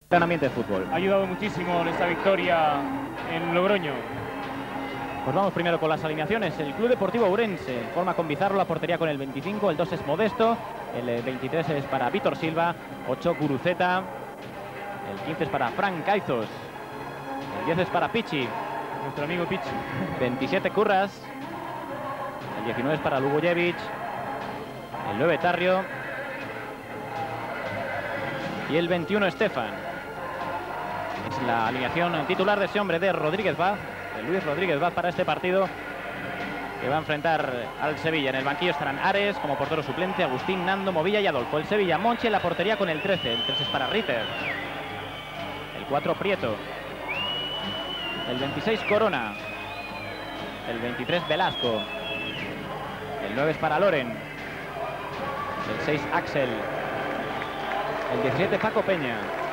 Gran ambiente de fútbol. Ha ayudado muchísimo esta victoria en Logroño. Pues vamos primero con las alineaciones. El Club Deportivo Ourense forma con Bizarro la portería con el 25, el 2 es Modesto, el 23 es para Víctor Silva, 8 Guruceta, el 15 es para Frank Caizos, el 10 es para Pichi, Nuestro amigo Pichi. 27 Curras, el 19 es para Lugojevic, el 9 Tarrio y el 21 Estefan. Es la alineación titular de ese hombre, de Rodríguez Vaz, de Luis Rodríguez Vaz, para este partido que va a enfrentar al Sevilla. En el banquillo estarán Ares como portero suplente, Agustín, Nando, Movilla y Adolfo. El Sevilla, Monchi en la portería con el 13, el 3 es para Ritter, el 4 Prieto, el 26 Corona, el 23 Velasco, el 9 es para Loren, el 6 Axel, el 17 Paco Peña,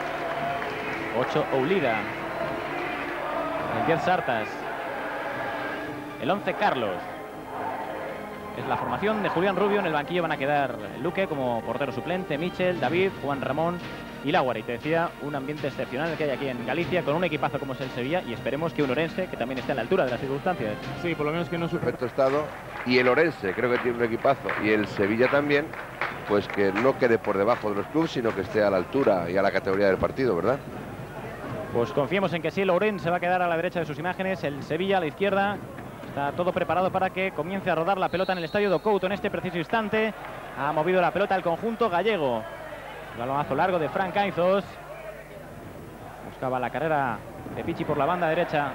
8 Oulida, el 10 Sartas, el 11 Carlos. Es la formación de Julián Rubio. En el banquillo van a quedar Luque como portero suplente, Michel, David, Juan Ramón y Laguara. Y te decía, un ambiente excepcional que hay aquí en Galicia, con un equipazo como es el Sevilla, y esperemos que un Ourense que también esté a la altura de las circunstancias. Sí, por lo menos que no sufra. Perfecto estado. Y el Ourense creo que tiene un equipazo, y el Sevilla también, pues que no quede por debajo de los clubes, sino que esté a la altura y a la categoría del partido, ¿verdad? Pues confiemos en que sí. El Ourense va a quedar a la derecha de sus imágenes, el Sevilla a la izquierda. Está todo preparado para que comience a rodar la pelota en el estadio do Couto en este preciso instante. Ha movido la pelota el conjunto gallego. El balonazo largo de Frank Caizos. Buscaba la carrera de Pichi por la banda derecha.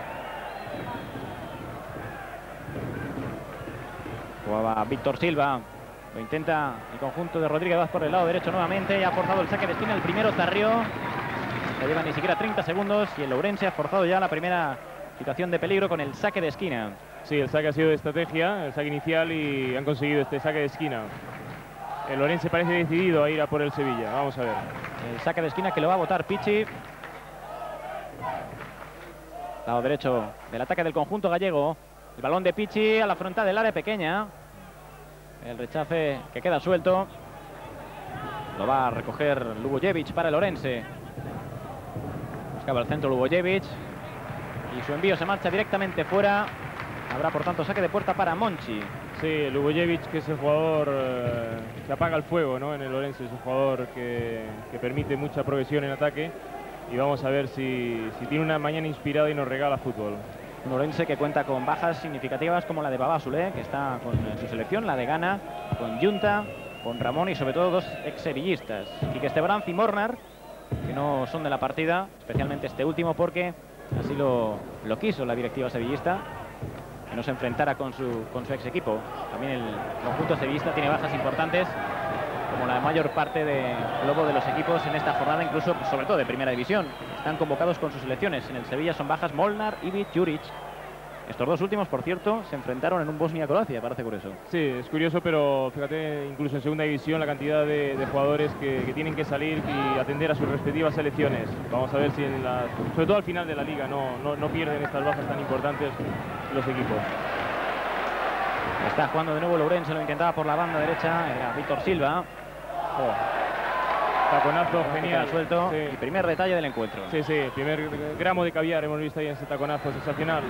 Jugaba Víctor Silva. Lo intenta el conjunto de Rodríguez Vaz por el lado derecho nuevamente. Y ha forzado el saque de esquina el primero Tarrió. No lleva ni siquiera 30 segundos y el Ourense ha forzado ya la primera situación de peligro con el saque de esquina. Sí, el saque ha sido de estrategia, el saque inicial, y han conseguido este saque de esquina. El Ourense parece decidido a ir a por el Sevilla. Vamos a ver. El saque de esquina que lo va a botar Pichi. Lado derecho del ataque del conjunto gallego. El balón de Pichi a la frontal del área pequeña. El rechace que queda suelto. Lo va a recoger Lugojevic para el Ourense. Buscaba el centro Lugojevic. Y su envío se marcha directamente fuera. Habrá por tanto saque de puerta para Monchi. Sí, Lugojevic, que es el jugador que apaga el fuego, ¿no? En el Ourense es un jugador que permite mucha progresión en ataque. Y vamos a ver si tiene una mañana inspirada y nos regala fútbol. Un Ourense que cuenta con bajas significativas como la de Baba Sule, que está con su selección, la de Ghana, con Junta, con Ramón y sobre todo dos ex-sevillistas, Quique Estebrán y Mornar, que no son de la partida, especialmente este último porque así lo quiso la directiva sevillista, que no se enfrentara con su ex equipo. También el conjunto sevillista tiene bajas importantes, como la mayor parte del globo de los equipos en esta jornada, incluso sobre todo de primera división. Están convocados con sus selecciones. En el Sevilla son bajas Molnar, Ivic, Juric. Estos dos últimos, por cierto, se enfrentaron en un Bosnia-Croacia, parece curioso. Sí, es curioso, pero fíjate, incluso en segunda división, la cantidad de jugadores que tienen que salir y atender a sus respectivas selecciones. Vamos a ver si, sobre todo al final de la liga, no pierden estas bajas tan importantes los equipos. Está jugando de nuevo el Ourense, lo intentaba por la banda derecha, era Víctor Silva. Taconazo genial. Suelto. Sí. Y primer detalle del encuentro. Sí, sí, primer gramo de caviar hemos visto ahí en ese taconazo sensacional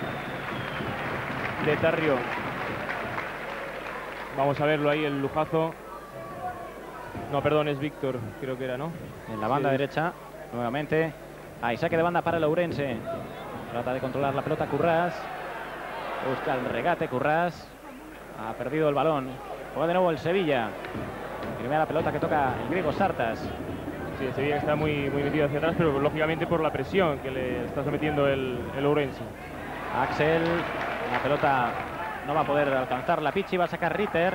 de Tarrio. Vamos a verlo ahí, el lujazo. No, perdón, es Víctor, creo que era, ¿no? En la banda derecha, nuevamente. Ahí, saque de banda para el Ourense. Trata de controlar la pelota Currás. Busca el regate Currás. Ha perdido el balón. Juega de nuevo el Sevilla. Primera pelota que toca el griego Sartas. Sí, el Sevilla está muy metido hacia atrás, pero lógicamente por la presión que le está sometiendo el Ourense. Axel, la pelota no va a poder alcanzar la Pichi, va a sacar Ritter.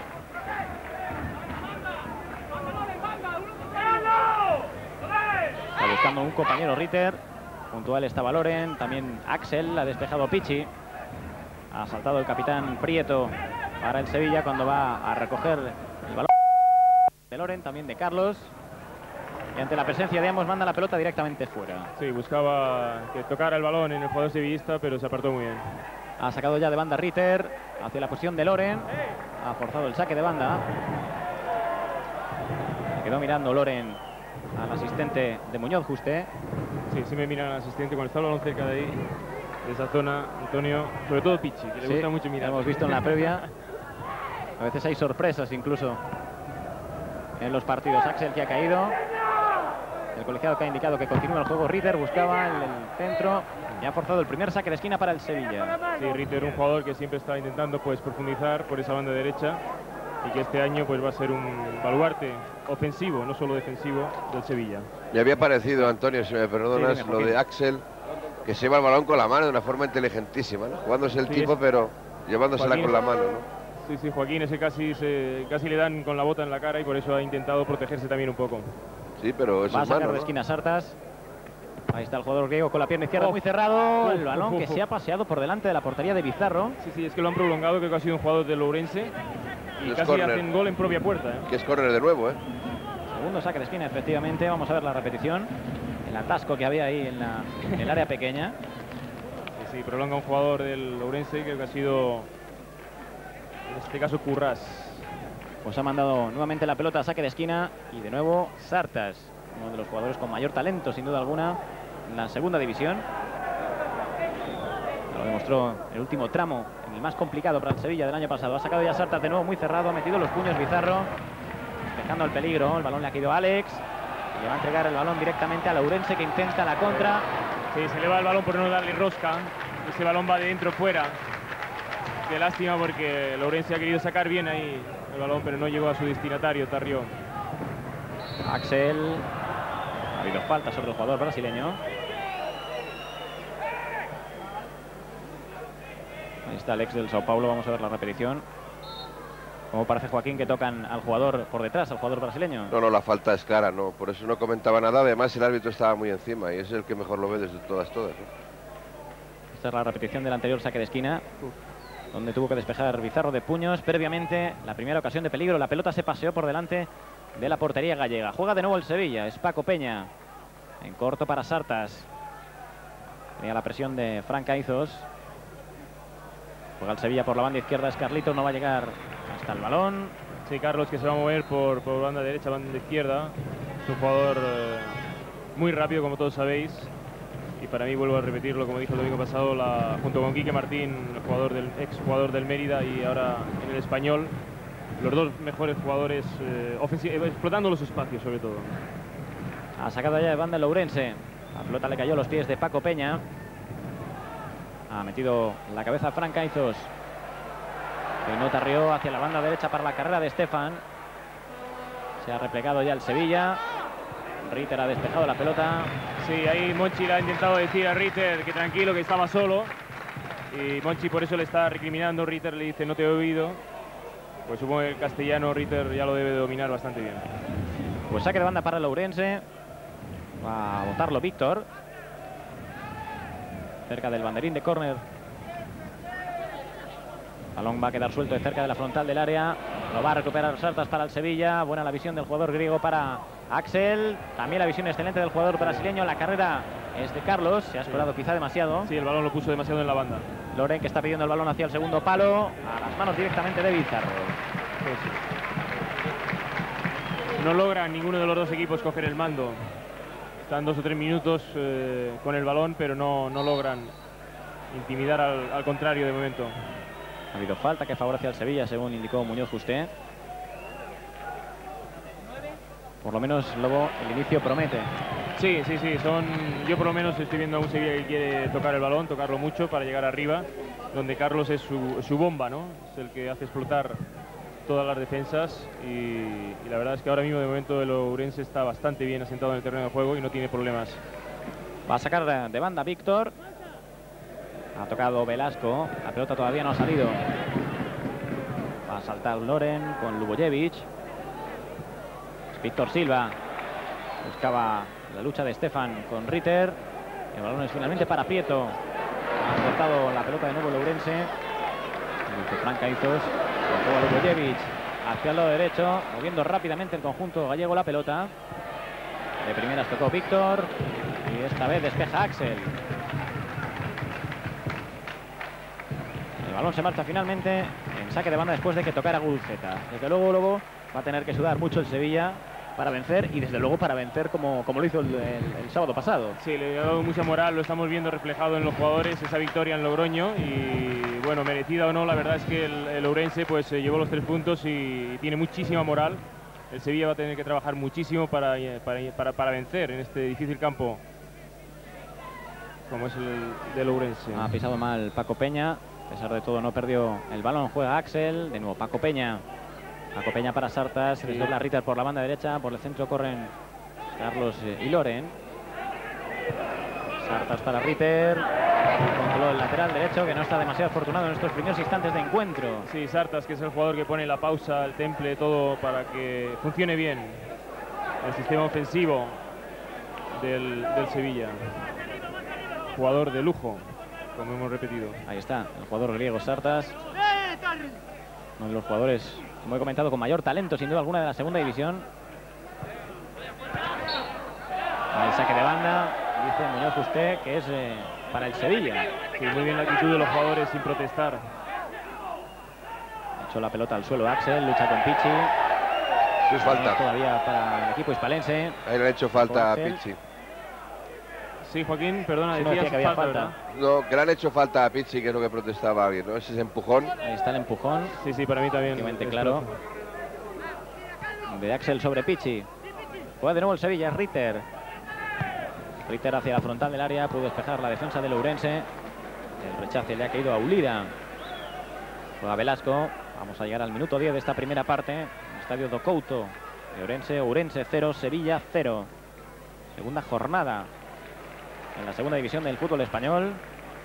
Está buscando un compañero Ritter. Junto a él estaba Loren, también Axel, ha despejado Pichi. Ha saltado el capitán Prieto para el Sevilla cuando va a recoger el balón de Loren, también de Carlos. Y ante la presencia de ambos manda la pelota directamente fuera. Sí, buscaba que tocara el balón en el jugador sevillista, pero se apartó muy bien. Ha sacado ya de banda Ritter hacia la posición de Loren. Ha forzado el saque de banda. Se quedó mirando Loren al asistente de Muñoz Juste. Sí, sí me mira al asistente cuando está el balón cerca de ahí, de esa zona, Antonio, sobre todo Pichi, que le gusta mucho mirar. Hemos visto en la previa. A veces hay sorpresas incluso en los partidos. Axel, que ha caído. El colegiado que ha indicado que continúa el juego. Ritter buscaba el centro y ha forzado el primer saque de esquina para el Sevilla. Sí, Ritter, un jugador que siempre está intentando pues profundizar por esa banda derecha y que este año pues va a ser un baluarte ofensivo, no solo defensivo, del Sevilla. Me había parecido, Antonio, si me perdonas, Sí, lo de Axel, que se lleva el balón con la mano de una forma inteligentísima, ¿no? Jugándose el tipo, pero llevándosela Joaquín, con la mano, ¿no? Sí, sí, Joaquín ese casi le dan con la bota en la cara y por eso ha intentado protegerse también un poco. Sí, pero eso Va a es sacar mano, de ¿no? esquina Sartas. Ahí está el jugador griego con la pierna izquierda muy cerrado. El balón que se ha paseado por delante de la portería de Bizarro. Sí, sí, es que lo han prolongado, creo que ha sido un jugador del Ourense y Es casi córner. hacen gol en propia puerta, ¿eh? Que es córner de nuevo, ¿eh? Segundo saque de esquina, efectivamente. Vamos a ver la repetición. El atasco que había ahí en el área pequeña. Sí, sí, prolonga un jugador del Ourense, creo que ha sido, en este caso, Currás. Pues ha mandado nuevamente la pelota a saque de esquina. Y de nuevo Sartas, uno de los jugadores con mayor talento, sin duda alguna, en la segunda división. Lo demostró el último tramo, el más complicado para el Sevilla del año pasado. Ha sacado ya Sartas de nuevo muy cerrado, ha metido los puños Bizarro, dejando el peligro. El balón le ha caído a Alex y le va a entregar el balón directamente al Ourense, que intenta la contra. Sí, se le va el balón por no darle rosca. Ese balón va de dentro fuera. Qué lástima porque el Ourense ha querido sacar bien ahí el balón, pero no llegó a su destinatario, Tarrió. Axel. Ha habido falta sobre el jugador brasileño. Ahí está Alex del Sao Paulo. Vamos a ver la repetición. Como parece, Joaquín, que tocan al jugador por detrás, al jugador brasileño. No, la falta es clara, no. Por eso no comentaba nada. Además, el árbitro estaba muy encima y es el que mejor lo ve desde todas, ¿no? Esta es la repetición del anterior saque de esquina, donde tuvo que despejar Bizarro de puños. Previamente, la primera ocasión de peligro, la pelota se paseó por delante de la portería gallega. Juega de nuevo el Sevilla, es Paco Peña. En corto para Sartas. Tenía la presión de Fran Caizos. Juega el Sevilla por la banda izquierda, es Carlitos, no va a llegar hasta el balón. Sí, Carlos, que se va a mover por banda derecha, banda izquierda. Es un jugador muy rápido, como todos sabéis. Y para mí, vuelvo a repetirlo, como dije el domingo pasado, junto con Quique Martín, ex jugador del Mérida y ahora en el Español, los dos mejores jugadores explotando los espacios, sobre todo. Ha sacado ya de banda el Ourense. La pelota le cayó a los pies de Paco Peña. Ha metido la cabeza a Fran Caizos. Peinó Tarrió hacia la banda derecha para la carrera de Estefan. Se ha replegado ya el Sevilla. Ritter ha despejado la pelota. Sí, ahí Monchi le ha intentado decir a Ritter que tranquilo, que estaba solo. Y Monchi por eso le está recriminando. Ritter le dice: no te he oído. Pues supongo que el castellano Ritter ya lo debe de dominar bastante bien. Pues saque de banda para el Ourense. Va a botarlo Víctor. Cerca del banderín de córner. Balón va a quedar suelto de cerca de la frontal del área. Lo va a recuperar Sartas para el Sevilla. Buena la visión del jugador griego para Axel. También la visión excelente del jugador brasileño. La carrera es de Carlos. Se ha esperado quizá demasiado. Sí, el balón lo puso demasiado en la banda. Loren, que está pidiendo el balón hacia el segundo palo. A las manos directamente de Bizarro. Pues, no logra ninguno de los dos equipos coger el mando. Están 2 o 3 minutos con el balón, pero no logran intimidar al contrario de momento. Ha habido falta que favorece al Sevilla, según indicó Muñoz Juste. Por lo menos, Lobo, el inicio promete. Sí, sí, sí. Yo por lo menos estoy viendo a un Sevilla que quiere tocar el balón, tocarlo mucho para llegar arriba, donde Carlos es su bomba, ¿no? Es el que hace explotar todas las defensas y la verdad es que ahora mismo de momento el Ourense está bastante bien asentado en el terreno de juego y no tiene problemas. Va a sacar de banda Víctor. Ha tocado Velasco. La pelota todavía no ha salido. Va a saltar Loren con Lubojevic. Víctor Silva. Buscaba la lucha de Stefan con Ritter. El balón es finalmente para Prieto. Ha cortado la pelota de nuevo el Ourense. Fran Caizos. Tocó a Lubojevic hacia el lado derecho. Moviendo rápidamente el conjunto gallego la pelota. De primeras tocó Víctor. Y esta vez despeja Axel. El balón se marcha finalmente en saque de banda después de que tocara Gulzeta. Desde luego, Lobo, va a tener que sudar mucho el Sevilla para vencer y desde luego para vencer como lo hizo el sábado pasado. Sí, le ha dado mucha moral, lo estamos viendo reflejado en los jugadores, esa victoria en Logroño, y bueno, merecida o no, la verdad es que el Ourense pues llevó los 3 puntos y tiene muchísima moral. El Sevilla va a tener que trabajar muchísimo para vencer en este difícil campo como es el del Ourense. Ha pisado mal Paco Peña, a pesar de todo no perdió el balón, juega Axel, de nuevo Paco Peña para Sartas, se desdobla Ritter por la banda derecha, por el centro corren Carlos y Loren. Sartas para Ritter, controló el lateral derecho que no está demasiado afortunado en estos primeros instantes de encuentro. Sí, Sartas, que es el jugador que pone la pausa, el temple, todo para que funcione bien el sistema ofensivo del Sevilla. Jugador de lujo, como hemos repetido. Ahí está, el jugador griego Sartas, uno de los jugadores, como he comentado, con mayor talento sin duda alguna de la segunda división. El saque de banda, dice Muñoz usted que es para el Sevilla. Sí, muy bien la actitud de los jugadores sin protestar. Echó la pelota al suelo Axel, lucha con Pichi. Eso es falta. Todavía para el equipo hispalense. Ahí le han hecho falta a Pichi. Sí, Joaquín, perdona, Sí, decías que había falta, falta. ¿verdad? No, que le han hecho falta a Pichi, que es lo que protestaba alguien, ¿no? Ese empujón. Ahí está el empujón. Sí, sí, para mí también. Prácticamente claro. De Axel sobre Pichi. Juega de nuevo el Sevilla, Ritter. Ritter hacia la frontal del área, pudo despejar la defensa del Ourense. El rechace le ha caído a Ulida. Juega Velasco. Vamos a llegar al minuto 10 de esta primera parte. En el estadio do Couto de Ourense. Ourense 0, Sevilla 0. Segunda jornada en la segunda división del fútbol español.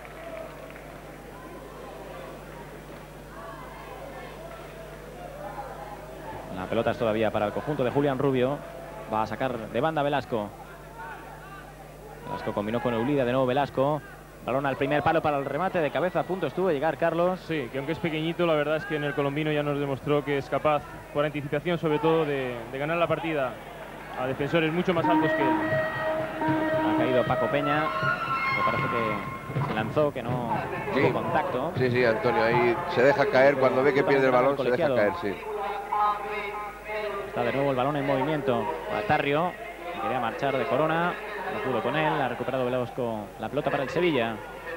La pelota es todavía para el conjunto de Julián Rubio. Va a sacar de banda Velasco. Velasco combinó con Eulida, de nuevo Velasco. Balón al primer palo para el remate de cabeza. A punto estuvo de llegar Carlos. Sí, que aunque es pequeñito, la verdad es que en el colombino ya nos demostró que es capaz, por anticipación sobre todo, de ganar la partida a defensores mucho más altos que él. Ha caído Paco Peña. Me parece que se lanzó, que no tuvo contacto. Sí, sí, Antonio, ahí se deja caer. Cuando ve que pierde el balón, se deja caer, sí. Está de nuevo el balón en movimiento. Tarrio, que quería marchar de Corona. No pudo con él. Ha recuperado Velasco la pelota para el Sevilla.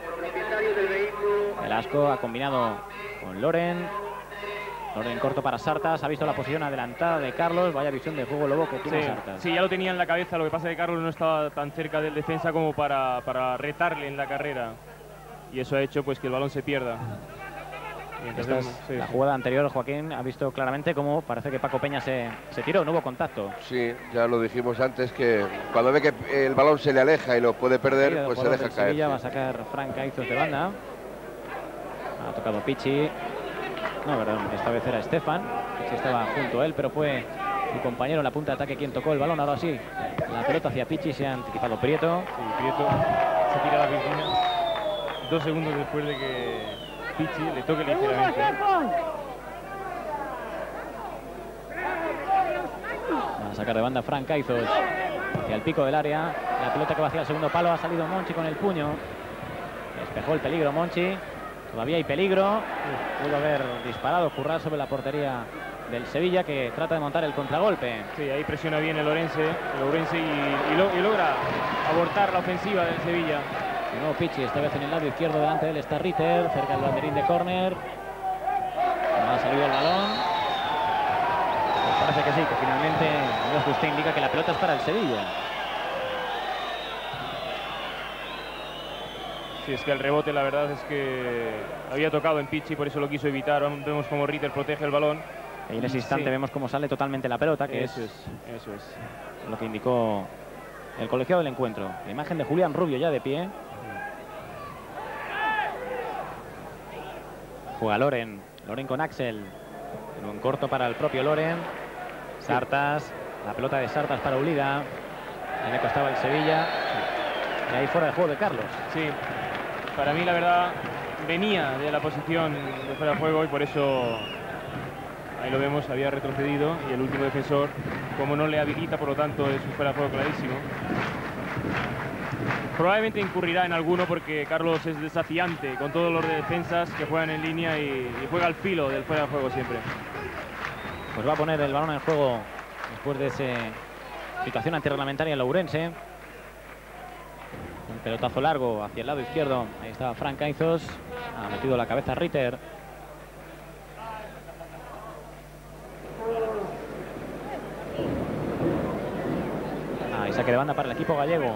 Velasco ha combinado con Loren. Loren corto para Sartas. Ha visto la posición adelantada de Carlos. Vaya visión de juego lobo que tuvo Sartas. Sí, ya lo tenía en la cabeza. Lo que pasa es que Carlos no estaba tan cerca del defensa como para retarle en la carrera. Y eso ha hecho pues que el balón se pierda. La jugada anterior, Joaquín, ha visto claramente cómo parece que Paco Peña se tiró, no hubo contacto. Sí, ya lo dijimos antes, que cuando ve que el balón se le aleja y lo puede perder, pues se deja caer. Sevilla va a sacar Frank Aizos de banda. Ha tocado Pichi. No, perdón, esta vez era Estefan. Pichi estaba junto a él, pero fue su compañero en la punta de ataque quien tocó el balón. Ahora sí, la pelota hacia Pichi, se ha anticipado Prieto. Sí, Prieto se tira a la piscina 2 segundos después de que Pichi le toque ligeramente. Va a sacar de banda Frank Aizos hacia el pico del área. La pelota que va hacia el segundo palo. Ha salido Monchi con el puño. Despejó el peligro Monchi. Todavía hay peligro. Pudo haber disparado Curral sobre la portería del Sevilla, que trata de montar el contragolpe. Sí, ahí presiona bien el Ourense y logra abortar la ofensiva del Sevilla. De nuevo Pichi, esta vez en el lado izquierdo. Delante de él está Ritter, cerca del banderín de córner. No ha salido el balón. Pues parece que sí, que finalmente usted indica que la pelota es para el Sevilla. Sí, es que el rebote la verdad es que había tocado en Pichi, por eso lo quiso evitar. Vemos como Ritter protege el balón. Y en ese instante vemos cómo sale totalmente la pelota, que eso es lo que indicó el colegiado del encuentro. La imagen de Julián Rubio ya de pie. Juega Loren con Axel. En un corto para el propio Loren. Sartas, la pelota de Sartas para Ulida. En el costado el Sevilla. Y ahí fuera de juego de Carlos. Sí, para mí la verdad venía de la posición de fuera de juego y por eso ahí lo vemos, había retrocedido y el último defensor, como no le habilita, por lo tanto es un fuera de juego clarísimo. Probablemente incurrirá en alguno porque Carlos es desafiante con todos los de defensas que juegan en línea y juega al filo del fuera de juego siempre. Pues va a poner el balón en juego después de esa situación antirreglamentaria en la Ourense. Un pelotazo largo hacia el lado izquierdo. Ahí estaba Frank Caizos. Ha metido la cabeza Ritter. Y saque de banda para el equipo gallego.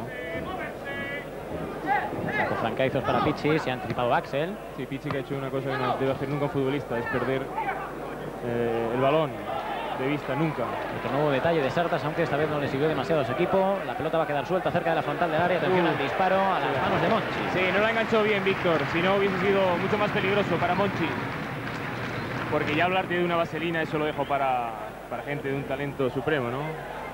Sacó Frank Caizos para Pichi. Se ha anticipado Axel. Sí, Pichi, que ha hecho una cosa que no debe hacer nunca un futbolista, es perder el balón de vista, nunca. Otro nuevo detalle de Sartas, aunque esta vez no le siguió demasiado a su equipo. La pelota va a quedar suelta cerca de la frontal del área. Atención al disparo a las manos de Monchi. Sí, no la enganchó bien Víctor, si no hubiese sido mucho más peligroso para Monchi. Porque ya hablarte de una vaselina, eso lo dejo para gente de un talento supremo, ¿no?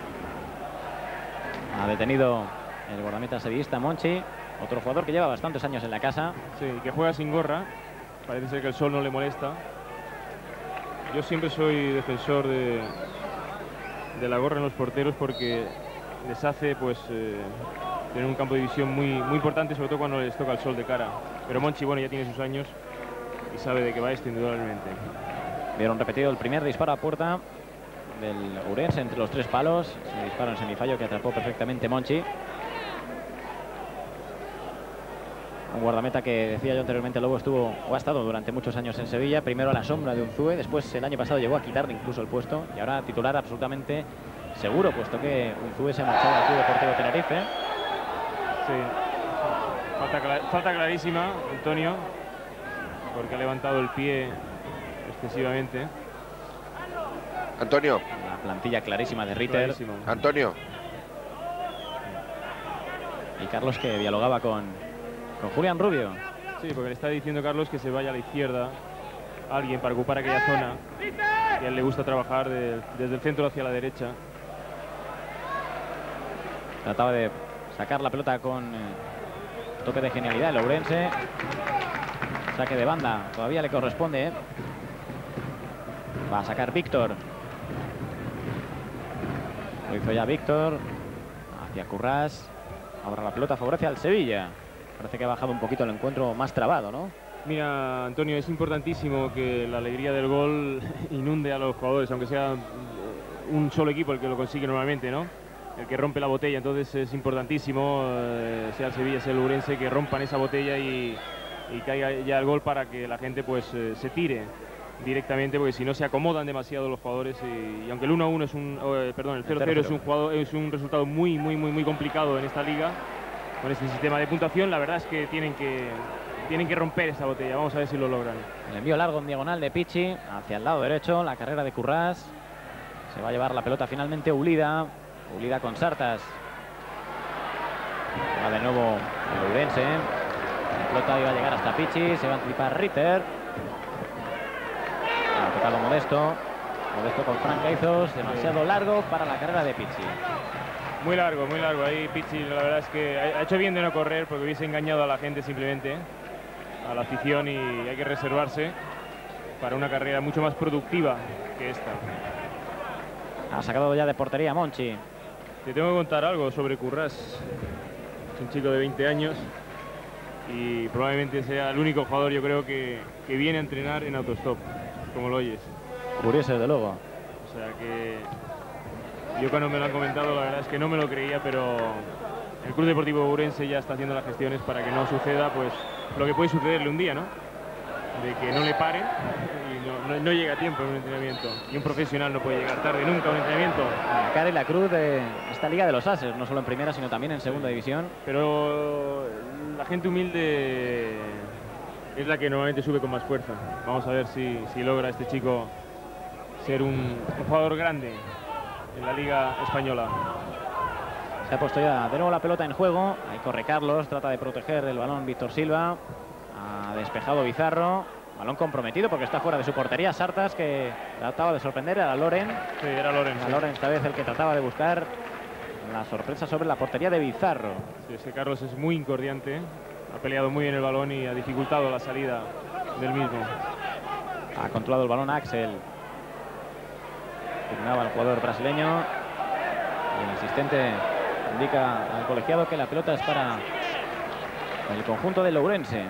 Ha detenido el guardameta sevillista Monchi, otro jugador que lleva bastantes años en la casa. Sí, que juega sin gorra. Parece ser que el sol no le molesta. Yo siempre soy defensor de la gorra en los porteros porque les hace pues tener un campo de visión muy importante, sobre todo cuando les toca el sol de cara. Pero Monchi, bueno, ya tiene sus años y sabe de qué va esto indudablemente. Vieron repetido el primer disparo a puerta del Ourense entre los tres palos. Se disparo en semifallo que atrapó perfectamente Monchi. Un guardameta que, decía yo anteriormente, Lobo estuvo o ha estado durante muchos años en Sevilla. Primero a la sombra de Unzúe, después el año pasado llegó a quitarle incluso el puesto y ahora titular absolutamente seguro, puesto que Unzúe se ha marchado al Club Deportivo Tenerife. Sí, falta clarísima, Antonio, porque ha levantado el pie excesivamente. Antonio. La plantilla clarísima de Ritter. Clarísimo. Antonio. Sí. Y Carlos, que dialogaba con Julián Rubio. Sí, porque le está diciendo Carlos que se vaya a la izquierda alguien para ocupar aquella zona. Y a él le gusta trabajar desde el centro hacia la derecha. Trataba de sacar la pelota con toque de genialidad el Ourense. Saque de banda, todavía le corresponde. Va a sacar Víctor. Lo hizo ya Víctor. Hacia Currás. Ahora la pelota favorece al Sevilla. Parece que ha bajado un poquito el encuentro, más trabado, ¿no? Mira, Antonio, es importantísimo que la alegría del gol inunde a los jugadores, aunque sea un solo equipo el que lo consigue normalmente, ¿no? El que rompe la botella. Entonces es importantísimo, sea el Sevilla, sea el Ourense, que rompan esa botella y caiga ya el gol para que la gente pues se tire directamente, porque si no se acomodan demasiado los jugadores y aunque el 1-1 es el 0-0 es un resultado muy complicado en esta liga con este sistema de puntuación. La verdad es que tienen que romper esa botella. Vamos a ver si lo logran. El envío largo en diagonal de Pichi hacia el lado derecho, la carrera de Currás. Se va a llevar la pelota finalmente Ulida con Sartas. Va de nuevo el Ourense. La pelota iba a llegar hasta Pichi, se va a anticipar Ritter. Ha tocado Modesto con Frank Caizos, demasiado largo para la carrera de Pichi. Muy largo ahí Pichi. La verdad es que ha hecho bien de no correr porque hubiese engañado a la gente simplemente, a la afición, y hay que reservarse para una carrera mucho más productiva que esta. Ha sacado ya de portería Monchi. Te tengo que contar algo sobre Currás. Es un chico de 20 años y probablemente sea el único jugador, yo creo, que viene a entrenar en autostop, como lo oyes. Curioso, desde luego. O sea que yo cuando me lo han comentado, la verdad es que no me lo creía, pero el Club Deportivo Ourense ya está haciendo las gestiones para que no suceda pues lo que puede sucederle un día, ¿no? De que no le paren y no llega a tiempo en un entrenamiento. Y un profesional no puede llegar tarde nunca a un entrenamiento. La cara y la cruz de esta Liga de los Ases, no solo en primera, sino también en segunda división. Pero la gente humilde es la que normalmente sube con más fuerza. Vamos a ver si logra este chico ser un jugador grande en la Liga Española. Se ha puesto ya de nuevo la pelota en juego. Ahí corre Carlos, trata de proteger el balón Víctor Silva. Ha despejado Bizarro. Balón comprometido porque está fuera de su portería. Sartas, que trataba de sorprender a Loren. Sí, era Loren. A Loren esta vez el que trataba de buscar la sorpresa sobre la portería de Bizarro. Sí, ese Carlos es muy incordiante. Ha peleado muy bien el balón y ha dificultado la salida del mismo. Ha controlado el balón Axel. Terminaba el jugador brasileño. Y el asistente indica al colegiado que la pelota es para el conjunto del Ourense.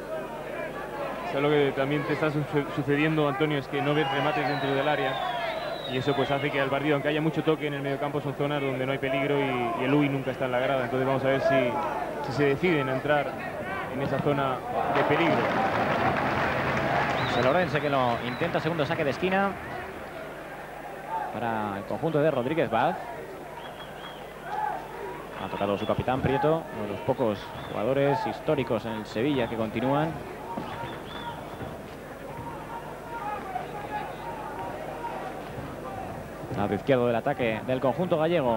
¿Sabes lo que también te está sucediendo, Antonio? Es que no ves remates dentro del área. Y eso pues hace que al partido, aunque haya mucho toque en el mediocampo, son zonas donde no hay peligro y el UI nunca está en la grada. Entonces vamos a ver si se deciden a entrar en esa zona de peligro. El Ourense que lo intenta, segundo saque de esquina para el conjunto de Rodríguez Vaz. Ha tocado su capitán Prieto, uno de los pocos jugadores históricos en el Sevilla que continúan. Lado izquierdo del ataque del conjunto gallego.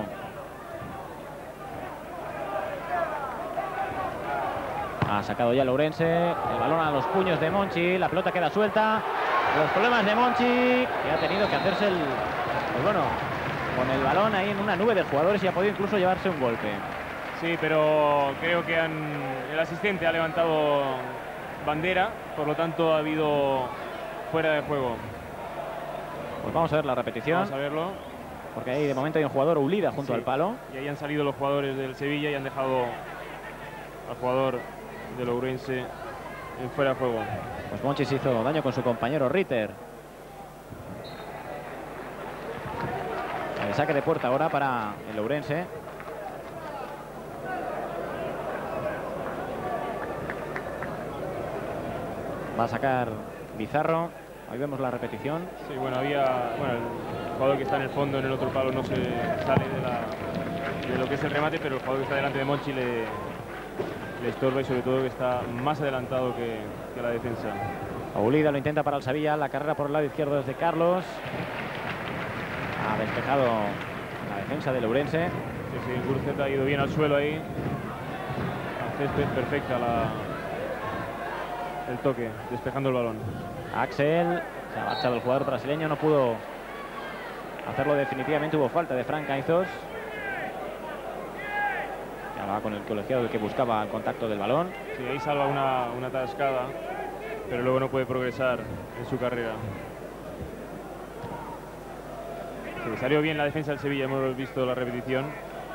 Ha sacado ya el Ourense. El balón a los puños de Monchi. La pelota queda suelta. Los problemas de Monchi, que ha tenido que hacerse pues bueno, con el balón ahí en una nube de jugadores y ha podido incluso llevarse un golpe. Sí, pero creo que el asistente ha levantado bandera, por lo tanto ha habido fuera de juego. Pues vamos a ver la repetición. Vamos a verlo. Porque ahí de momento hay un jugador Ulida junto al palo. Y ahí han salido los jugadores del Sevilla y han dejado al jugador del Ourense en fuera de juego. Pues Monchi se hizo daño con su compañero Ritter. El saque de puerta ahora para el Ourense. Va a sacar Bizarro. Ahí vemos la repetición. Sí, bueno, el jugador que está en el fondo, en el otro palo, no se sale de lo que es el remate, pero el jugador que está delante de Monchi le estorba y sobre todo que está más adelantado que la defensa. Ulida lo intenta para el Sevilla. La carrera por el lado izquierdo desde Carlos. Ha despejado la defensa del Ourense. Sí, Guruceta ha ido bien al suelo ahí. Al césped, perfecta el toque, despejando el balón. Axel, se ha marchado el jugador brasileño, no pudo hacerlo definitivamente. Hubo falta de Frank Aizos. Que hablaba con el colegiado que buscaba el contacto del balón. Sí, ahí salva una atascada, pero luego no puede progresar en su carrera. Sí, salió bien la defensa del Sevilla, hemos visto la repetición.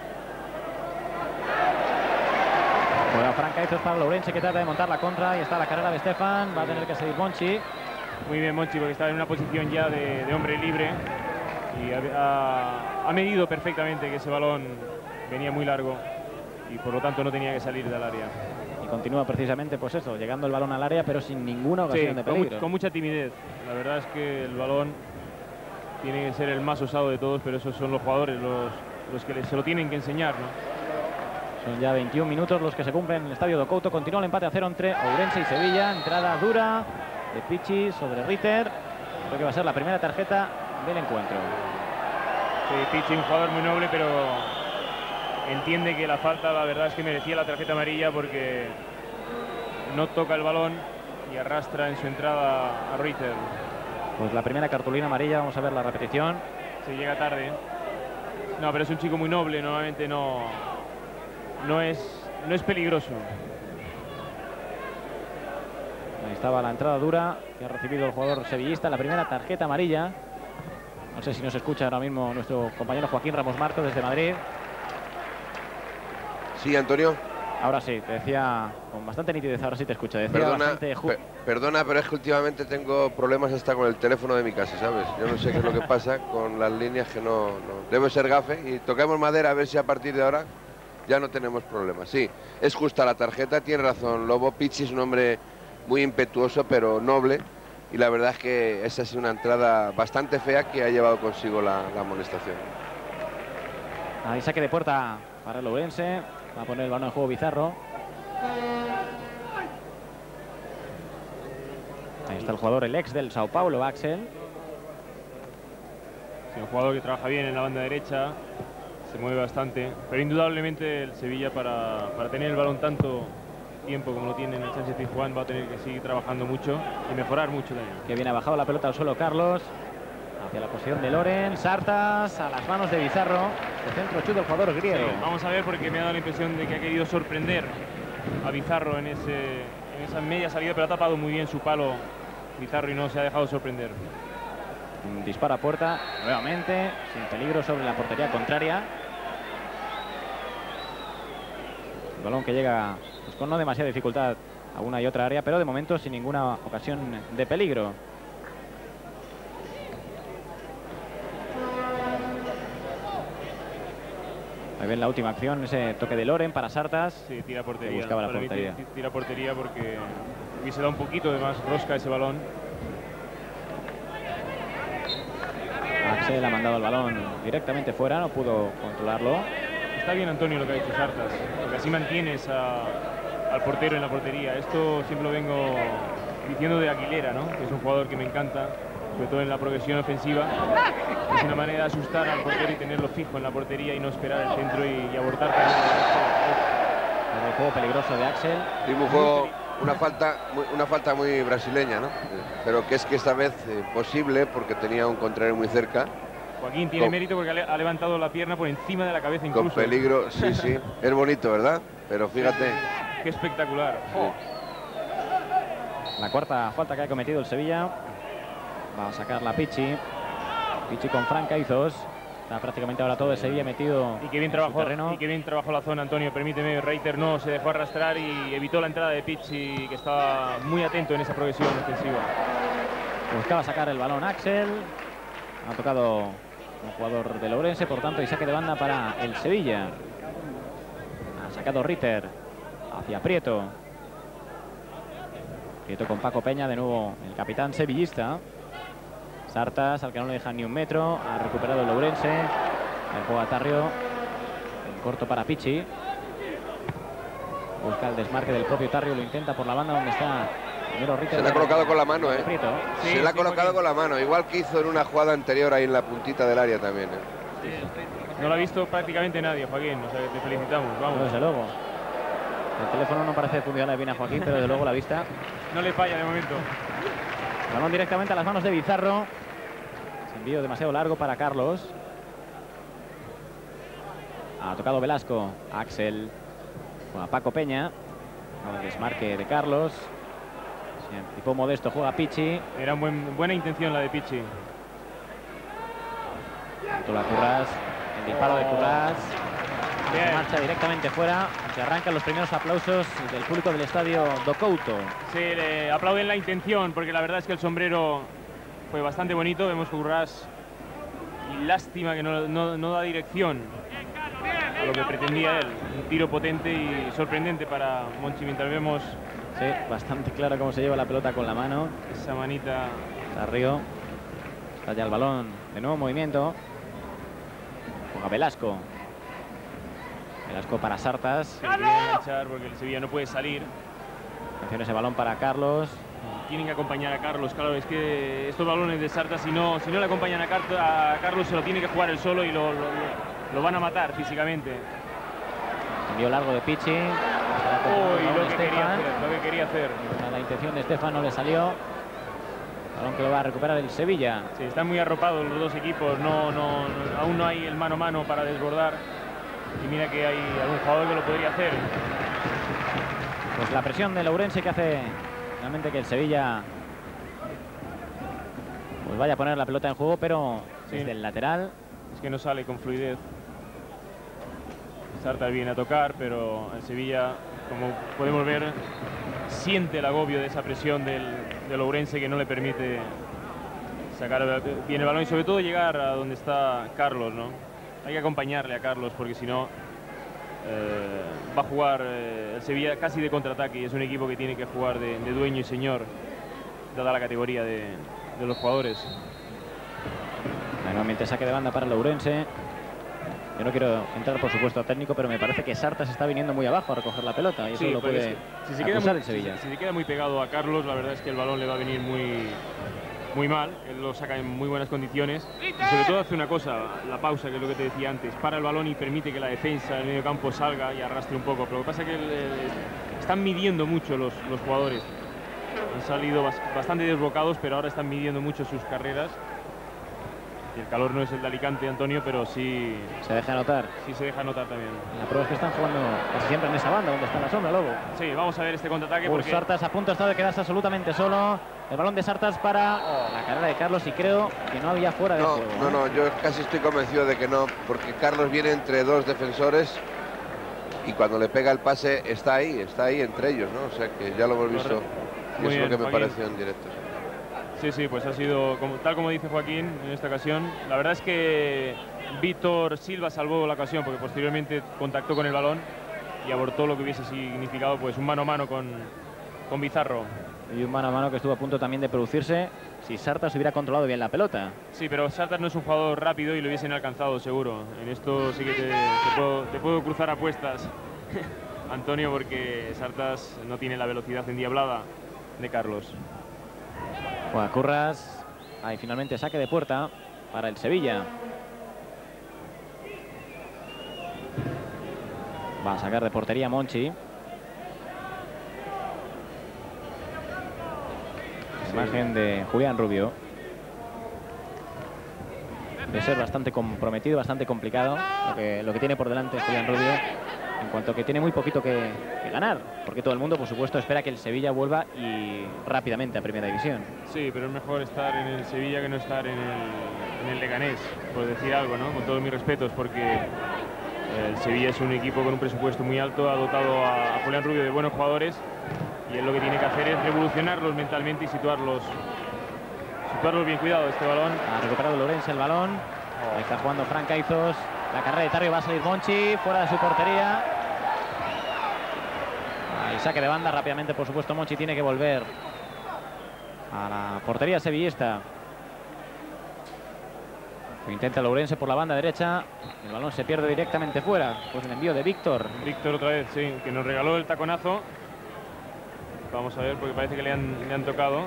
Juega Frank Aizos para Ourense, que trata de montar la contra. Y está la carrera de Stefan. Va a tener que seguir Monchi. Muy bien Monchi, porque está en una posición ya de hombre libre. Y ha medido perfectamente que ese balón venía muy largo. Y por lo tanto no tenía que salir del área. Y continúa precisamente, pues eso, llegando el balón al área, pero sin ninguna ocasión de peligro. Con mucha timidez. La verdad es que el balón tiene que ser el más osado de todos, pero esos son los jugadores los que se lo tienen que enseñar, ¿no? Son ya 21 minutos los que se cumplen en el estadio do Couto. Continúa el empate a 0 entre Ourense y Sevilla. Entrada dura de Pichi sobre Ritter. Creo que va a ser la primera tarjeta del encuentro. Sí, Pichi, un jugador muy noble, pero entiende que la falta, la verdad es que merecía la tarjeta amarilla porque no toca el balón y arrastra en su entrada a Ritter. Pues la primera cartulina amarilla, vamos a ver la repetición. Sí, llega tarde. No, pero es un chico muy noble, normalmente no es peligroso. Ahí estaba la entrada dura que ha recibido el jugador sevillista, la primera tarjeta amarilla. No sé si nos escucha ahora mismo nuestro compañero Joaquín Ramos Marto desde Madrid. Sí, Antonio. Ahora sí, te decía con bastante nitidez, ahora sí te escucho. Decía perdona, pero es que últimamente tengo problemas hasta con el teléfono de mi casa, ¿sabes? Yo no sé qué es lo que pasa con las líneas, que no. Debe ser gafe, y toquemos madera a ver si a partir de ahora ya no tenemos problemas. Sí, es justa la tarjeta, tiene razón Lobo. Pichi es un hombre muy impetuoso, pero noble, y la verdad es que esa ha sido una entrada bastante fea que ha llevado consigo la amonestación. Ahí saque de puerta para el Ourense. Va a poner el balón en juego Bizarro. Ahí está el jugador, el ex del Sao Paulo, Axel. Sí, un jugador que trabaja bien en la banda derecha, se mueve bastante, pero indudablemente el Sevilla para tener el balón tanto tiempo como lo tiene en el Sánchez Pizjuán va a tener que seguir trabajando mucho y mejorar mucho también. Que viene bajado la pelota al suelo Carlos. Hacia la posición de Loren, Sartas a las manos de Bizarro. De centro chudo el jugador griego. Sí, vamos a ver, porque me ha dado la impresión de que ha querido sorprender a Bizarro en esa media salida, pero ha tapado muy bien su palo Bizarro y no se ha dejado sorprender. Dispara a puerta nuevamente, sin peligro sobre la portería contraria. El balón que llega pues, con no demasiada dificultad a una y otra área, pero de momento sin ninguna ocasión de peligro. Ahí ven la última acción, ese toque de Loren para Sartas. Sí, tira portería. Que buscaba la Para mí portería. Tira portería porque hubiese dado un poquito de más rosca ese balón. Axel ha mandado el balón directamente fuera, no pudo controlarlo. Está bien, Antonio, lo que ha hecho Sartas, porque así mantienes al portero en la portería. Esto siempre lo vengo diciendo de Aguilera, ¿no? Que es un jugador que me encanta, sobre todo en la progresión ofensiva. Es una manera de asustar al portero y tenerlo fijo en la portería y no esperar el centro y abortar. El juego peligroso de Axel. Sí, un juego, una falta muy brasileña, ¿no? Pero que es que esta vez posible porque tenía un contrario muy cerca. Joaquín tiene mérito porque ha levantado la pierna por encima de la cabeza incluso. Con peligro, sí, sí. Es bonito, ¿verdad? Pero fíjate. Qué espectacular. Sí. La cuarta falta que ha cometido el Sevilla. Va a sacar la Pichi. Pichi con Fran Caizos. Está prácticamente ahora todo el Sevilla metido. Y qué bien trabajó la zona, Antonio. Permíteme, Reiter no se dejó arrastrar y evitó la entrada de Pichi, que estaba muy atento en esa progresión ofensiva. Buscaba sacar el balón Axel. Ha tocado un jugador de Ourense, por tanto, y saque de banda para el Sevilla. Ha sacado Ritter hacia Prieto. Prieto con Paco Peña, de nuevo el capitán sevillista. Sartas, al que no le deja ni un metro. Ha recuperado el Ourense. El juego a Tarrio. En corto para Pichi. Busca el desmarque del propio Tarrio. Lo intenta por la banda donde está primero Ritter. Se le ha colocado con la mano, ¿eh? Prieto. Sí, se le ha colocado con la mano. Igual que hizo en una jugada anterior ahí en la puntita del área también, ¿eh? No lo ha visto prácticamente nadie, Joaquín. O sea que te felicitamos. Vamos. Desde luego. El teléfono no parece funcionar bien a Joaquín, pero desde luego la vista. No le falla de momento. Balón directamente a las manos de Bizarro. Envío demasiado largo para Carlos. Ha tocado Velasco. Axel. Con Paco Peña. El desmarque de Carlos. Tipo modesto juega Pichi. Era buena intención la de Pichi. Tula Currás. El disparo de Currás. Bien. Marcha directamente fuera. Se arrancan los primeros aplausos del público del estadio do Couto. Sí, le aplauden la intención porque la verdad es que el sombrero fue bastante bonito. Vemos Currás y lástima que no da dirección a lo que pretendía él. Un tiro potente y sorprendente para Monchi mientras vemos. Sí, bastante claro cómo se lleva la pelota con la mano. Esa manita. Tarrio. Está ya el balón. De nuevo movimiento. Juega Velasco. Velasco para Sartas. Se quiere enganchar porque el Sevilla no puede salir. Atención ese balón para Carlos. Tienen que acompañar a Carlos. Claro, es que estos balones de Sartas, si no le acompañan a Carlos, se lo tiene que jugar él solo y lo van a matar físicamente. Envío largo de Pichi. Uy, lo que quería hacer. La intención de Estefan no le salió. Balón que lo va a recuperar el Sevilla. Sí, están muy arropados los dos equipos. Aún no hay el mano a mano para desbordar. Y mira que hay algún jugador que lo podría hacer. Pues la presión del Ourense que hace realmente que el Sevilla pues vaya a poner la pelota en juego, pero sí, desde el lateral. Es que no sale con fluidez. Sartas viene a tocar, pero el Sevilla, como podemos ver, siente el agobio de esa presión del Ourense que no le permite sacar bien el balón y sobre todo llegar a donde está Carlos, ¿no? Hay que acompañarle a Carlos porque si no va a jugar el Sevilla casi de contraataque y es un equipo que tiene que jugar de dueño y señor dada la categoría de los jugadores. Nuevamente saque de banda para el Ourense. Yo no quiero entrar por supuesto a técnico, pero me parece que Sartas está viniendo muy abajo a recoger la pelota y eso lo puede acusar el Sevilla. Si se queda muy pegado a Carlos, la verdad es que el balón le va a venir muy mal. Él lo saca en muy buenas condiciones y sobre todo hace una cosa, la pausa, que es lo que te decía antes, para el balón y permite que la defensa del medio campo salga y arrastre un poco, pero lo que pasa es que están midiendo mucho los jugadores. Han salido bastante desbocados, pero ahora están midiendo mucho sus carreras. Y el calor no es el de Alicante, Antonio, pero sí se deja notar. Sí se deja notar también. La prueba es que están jugando casi siempre en esa banda donde está la sombra, Lobo. Sí, vamos a ver este contraataque porque Sartas a punto está de quedarse absolutamente solo. El balón de Sartas para la carrera de Carlos y creo que no había fuera de juego. No, yo casi estoy convencido de que no, porque Carlos viene entre dos defensores y cuando le pega el pase está ahí entre ellos, ¿no? O sea que ya lo hemos visto y es lo que me pareció en directo. Sí, sí, pues ha sido, tal como dice Joaquín en esta ocasión. La verdad es que Víctor Silva salvó la ocasión porque posteriormente contactó con el balón y abortó lo que hubiese significado pues un mano a mano con Bizarro. Y un mano a mano que estuvo a punto también de producirse si Sartas hubiera controlado bien la pelota. Sí, pero Sartas no es un jugador rápido y lo hubiesen alcanzado seguro. En esto sí que te puedo cruzar apuestas, Antonio, porque Sartas no tiene la velocidad endiablada de Carlos. Juega Curras. Ahí finalmente saque de puerta para el Sevilla. Va a sacar de portería Monchi. Imagen de Julián Rubio. De ser bastante comprometido, bastante complicado lo que tiene por delante Julián Rubio, en cuanto a que tiene muy poquito que ganar, porque todo el mundo, por supuesto, espera que el Sevilla vuelva y rápidamente a Primera División. Sí, pero es mejor estar en el Sevilla que no estar en el Leganés, por decir algo, ¿no? Con todos mis respetos, porque el Sevilla es un equipo con un presupuesto muy alto, ha dotado a Julián Rubio de buenos jugadores y él lo que tiene que hacer es revolucionarlos mentalmente y situarlos bien. Cuidado este balón. Ha recuperado Lourenço el balón. Ahí está jugando Fran Caizos. La carrera de Tarrio, va a salir Monchi fuera de su portería. Ahí saque de banda rápidamente, por supuesto. Monchi tiene que volver a la portería sevillista. Intenta Lourenço por la banda derecha. El balón se pierde directamente fuera. Pues el envío de Víctor. Víctor otra vez, sí, que nos regaló el taconazo. Vamos a ver, porque parece que le han tocado.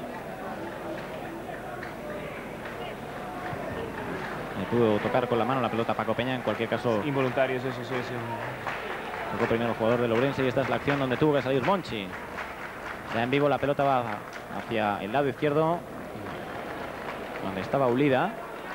Le pudo tocar con la mano la pelota a Paco Peña, en cualquier caso. Involuntarios, eso sí. Tocó primero el jugador de Lourenço y esta es la acción donde tuvo que salir Monchi. Ya en vivo la pelota va hacia el lado izquierdo, donde estaba Ulida.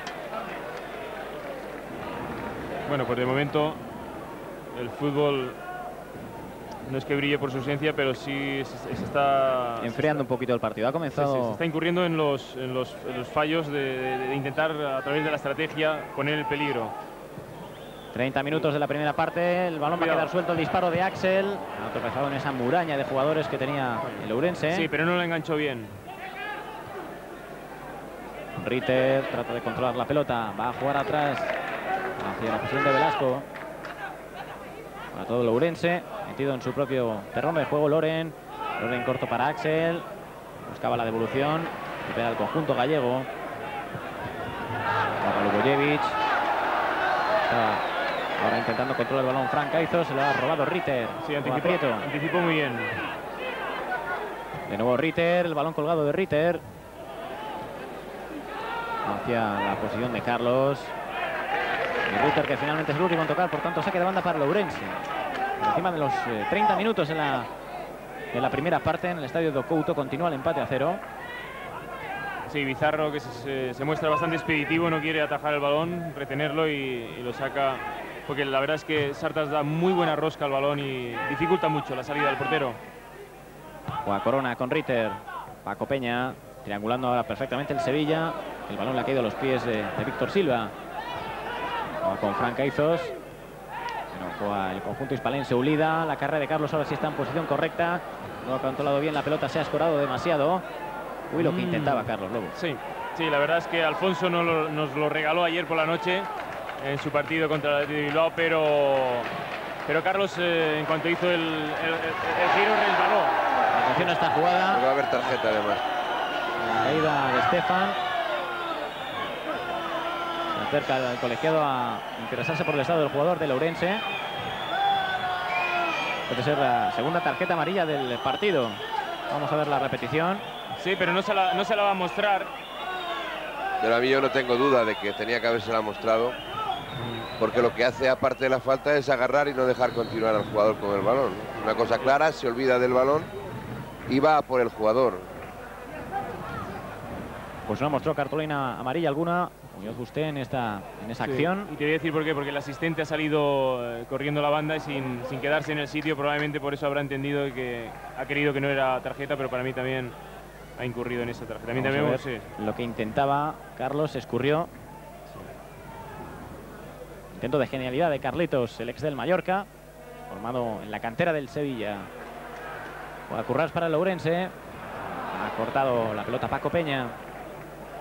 Bueno, pues de momento el fútbol no es que brille por su ausencia, pero sí se está enfriando un poquito el partido. Ha comenzado. Se está incurriendo en los fallos de intentar a través de la estrategia poner el peligro. 30 minutos de la primera parte. El balón va a quedar suelto. El disparo de Axel. Ha tropezado en esa muraña de jugadores que tenía el Ourense. Sí, pero no lo enganchó bien. Ritter trata de controlar la pelota. Va a jugar atrás hacia la posición de Velasco. Para todo el Ourense, metido en su propio terreno de juego Loren corto para Axel, buscaba la devolución, recupera el conjunto gallego. Para Lugojevic. Ahora intentando controlar el balón Fran Caizos, se lo ha robado Ritter. Sí, anticipó muy bien. De nuevo Ritter, el balón colgado de Ritter. Hacia la posición de Carlos. Y Ritter, que finalmente es el último en tocar, por tanto saque de banda para Lourenço. Por encima de los 30 minutos en la primera parte, en el estadio do Couto, continúa el empate a 0. Sí, Bizarro, que se muestra bastante expeditivo, no quiere atajar el balón, retenerlo y lo saca, porque la verdad es que Sartas da muy buena rosca al balón y dificulta mucho la salida del portero. Juega Corona con Ritter. Paco Peña triangulando ahora perfectamente el Sevilla. El balón le ha caído a los pies de Víctor Silva. Con Fran Caizos. Juega el conjunto hispalense Ulida. La carrera de Carlos ahora sí está en posición correcta. No ha controlado bien la pelota, se ha escorado demasiado. Uy, lo que intentaba Carlos Lobo. Sí, la verdad es que Alfonso nos lo regaló ayer por la noche en su partido contra el Athletic de Bilbao, pero Carlos en cuanto hizo el giro resbaló. Atención a esta jugada. Va a haber tarjeta además. La caída de Estefan. Se acerca el colegiado a interesarse por el estado del jugador de Lourenço. Puede ser la segunda tarjeta amarilla del partido. Vamos a ver la repetición. Sí, pero no se la va a mostrar. Pero a mí yo no tengo duda de que tenía que habérsela mostrado. Porque lo que hace, aparte de la falta, es agarrar y no dejar continuar al jugador con el balón. Una cosa clara, se olvida del balón y va por el jugador. Pues no mostró cartulina amarilla alguna Muñoz Busté en esa acción. Y te voy a decir por qué, porque el asistente ha salido corriendo la banda y sin quedarse en el sitio, probablemente por eso habrá entendido que ha querido que no era tarjeta, pero para mí también ha incurrido en esa tarjeta. Sí. Lo que intentaba Carlos escurrió. Sí. Intento de genialidad de Carlitos, el ex del Mallorca, formado en la cantera del Sevilla. Juega Currás para el Lourenço. Ha cortado la pelota Paco Peña.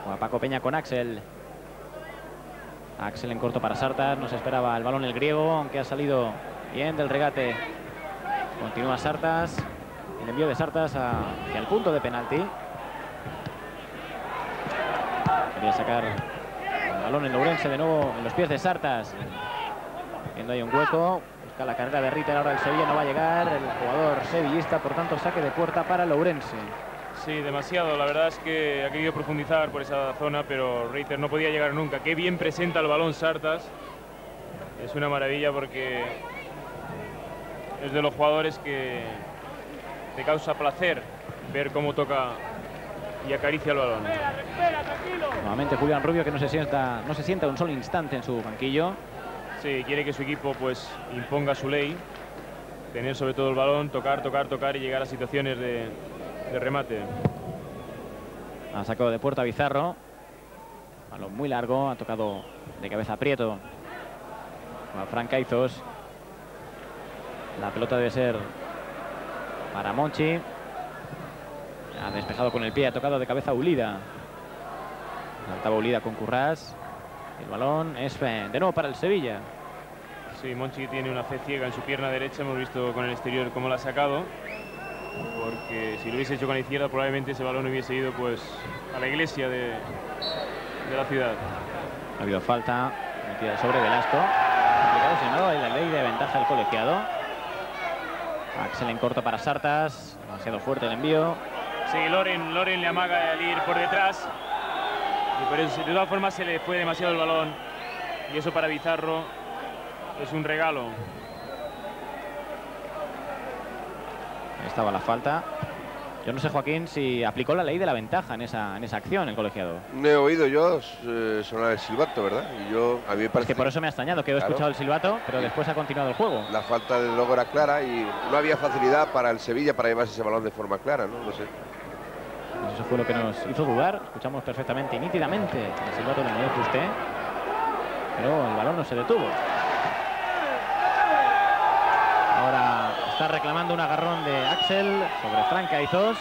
Juega Paco Peña con Axel. Axel en corto para Sartas. No se esperaba el balón el griego, aunque ha salido bien del regate. Continúa Sartas. El envío de Sartas hacia el punto de penalti. Quería sacar el balón en Ourense, de nuevo en los pies de Sartas. Viendo ahí un hueco. Busca la carrera de Ritter. Ahora el Sevilla no va a llegar. El jugador sevillista, por tanto, saque de puerta para el Ourense. Sí, demasiado. La verdad es que ha querido profundizar por esa zona, pero Ritter no podía llegar nunca. Qué bien presenta el balón Sartas. Es una maravilla porque es de los jugadores que te causa placer ver cómo toca y acaricia el balón. Nuevamente Julián Rubio, que no se sienta un solo instante en su banquillo. Sí, quiere que su equipo pues imponga su ley, tener sobre todo el balón, tocar y llegar a situaciones de remate. Ha sacado de puerta Bizarro. Balón muy largo, ha tocado de cabeza Prieto. A Fran Caizos. La pelota debe ser para Monchi. Ha despejado con el pie, ha tocado de cabeza Ulida. Saltaba Ulida con Currás. El balón es de nuevo para el Sevilla. Sí, Monchi tiene una fe ciega en su pierna derecha. Hemos visto con el exterior cómo la ha sacado. Porque si lo hubiese hecho con la izquierda, probablemente ese balón hubiese ido pues a la iglesia de la ciudad. Ha habido falta metida sobre Velasco. Complicado, señalado en la ley de ventaja del colegiado. Axel en corto para Sartas. Demasiado fuerte el envío. Sí, Loren le amaga al ir por detrás. Y por eso, de todas formas, se le fue demasiado el balón. Y eso para Bizarro es un regalo. Ahí estaba la falta. Yo no sé, Joaquín, si aplicó la ley de la ventaja en esa acción el colegiado. No he oído yo sonar el silbato, ¿verdad? Y a mí me parece es que por eso me ha extrañado, que he escuchado el silbato, pero después ha continuado el juego. La falta de luego era clara y no había facilidad para el Sevilla para llevarse ese balón de forma clara, ¿no? No sé. Pues eso fue lo que nos hizo dudar. Escuchamos perfectamente y nítidamente el silbato en el medio Justé, pero el balón no se detuvo. Ahora está reclamando un agarrón de Axel sobre Fran Caizos.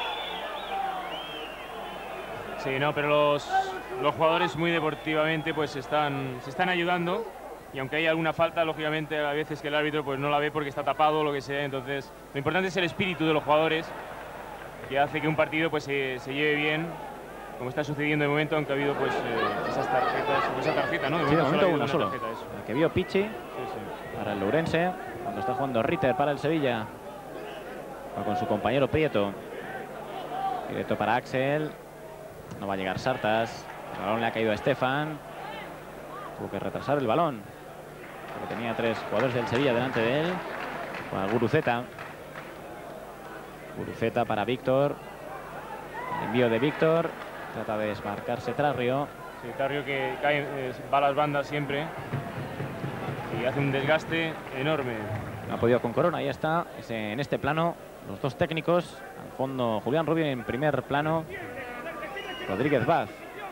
Sí, no, pero los jugadores muy deportivamente pues se están ayudando. Y aunque hay alguna falta, lógicamente a veces que el árbitro pues no la ve porque está tapado o lo que sea. Entonces lo importante es el espíritu de los jugadores, que hace que un partido pues se lleve bien, como está sucediendo de momento, aunque ha habido pues esas tarjetas, esa tarjeta, ¿no? De momento una sola. Tarjeta, la que vio Pichi para el Ourense, cuando está jugando Ritter para el Sevilla. Va con su compañero Prieto. Prieto para Axel. No va a llegar Sartas. El balón le ha caído a Estefan. Tuvo que retrasar el balón, porque tenía 3 jugadores del Sevilla delante de él. Para Guruceta. Guruceta para Víctor. El envío de Víctor. Trata de desmarcarse Tarrio. Sí, Tarrio que cae, va a las bandas siempre y hace un desgaste enorme. No ha podido con Corona. Ahí está, en este plano, los dos técnicos. Al fondo Julián Rubio, en primer plano Rodríguez Vaz,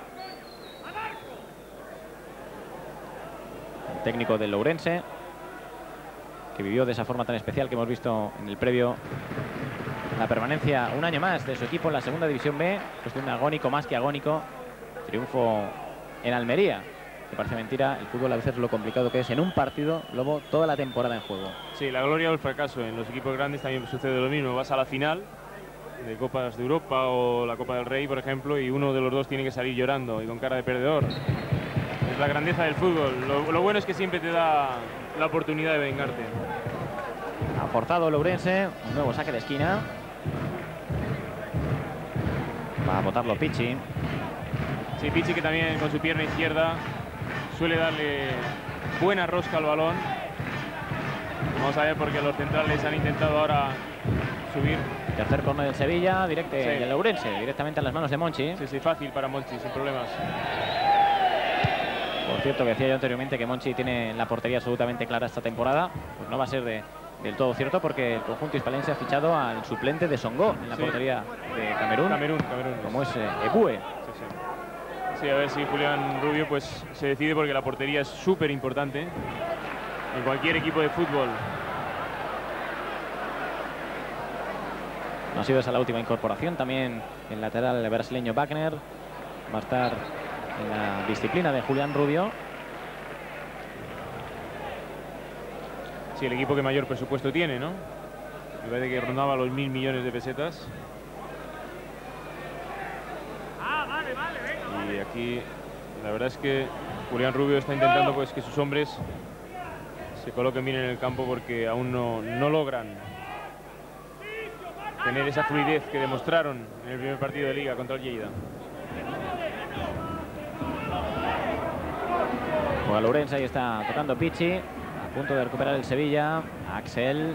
el técnico del Ourense, que vivió de esa forma tan especial que hemos visto en el previo la permanencia un año más de su equipo en la segunda división B, pues de un agónico, más que agónico, triunfo en Almería. Que parece mentira, el fútbol a veces lo complicado que es en un partido, Lobo, toda la temporada en juego. Sí, la gloria o el fracaso. En los equipos grandes también sucede lo mismo. Vas a la final de Copas de Europa o la Copa del Rey, por ejemplo, y uno de los dos tiene que salir llorando y con cara de perdedor. Es la grandeza del fútbol. Lo bueno es que siempre te da la oportunidad de vengarte. Ha forzado el Ourense, un nuevo saque de esquina. Va a botarlo Pichi. Sí, Pichi, que también con su pierna izquierda suele darle buena rosca al balón. Vamos a ver, porque los centrales han intentado ahora subir. Tercer córner del Sevilla, del Ourense, directamente en las manos de Monchi. Sí, sí, fácil para Monchi, sin problemas. Por cierto, que decía yo anteriormente que Monchi tiene la portería absolutamente clara esta temporada. Pues no va a ser del todo cierto, porque el conjunto hispalense ha fichado al suplente de Songo en la portería de Camerún. Como es Ebue. Sí, a ver si Julián Rubio pues se decide, porque la portería es súper importante en cualquier equipo de fútbol. No ha sido esa la última incorporación, también el lateral brasileño Wagner. va a estar en la disciplina de Julián Rubio. Sí, el equipo que mayor presupuesto tiene, ¿no? Me parece que rondaba los 1.000 millones de pesetas. Y aquí la verdad es que Julián Rubio está intentando pues que sus hombres se coloquen bien en el campo, porque aún no logran tener esa fluidez que demostraron en el primer partido de Liga contra el Lleida. Juega Lourenço, ahí está tocando Pichi, a punto de recuperar el Sevilla. Axel,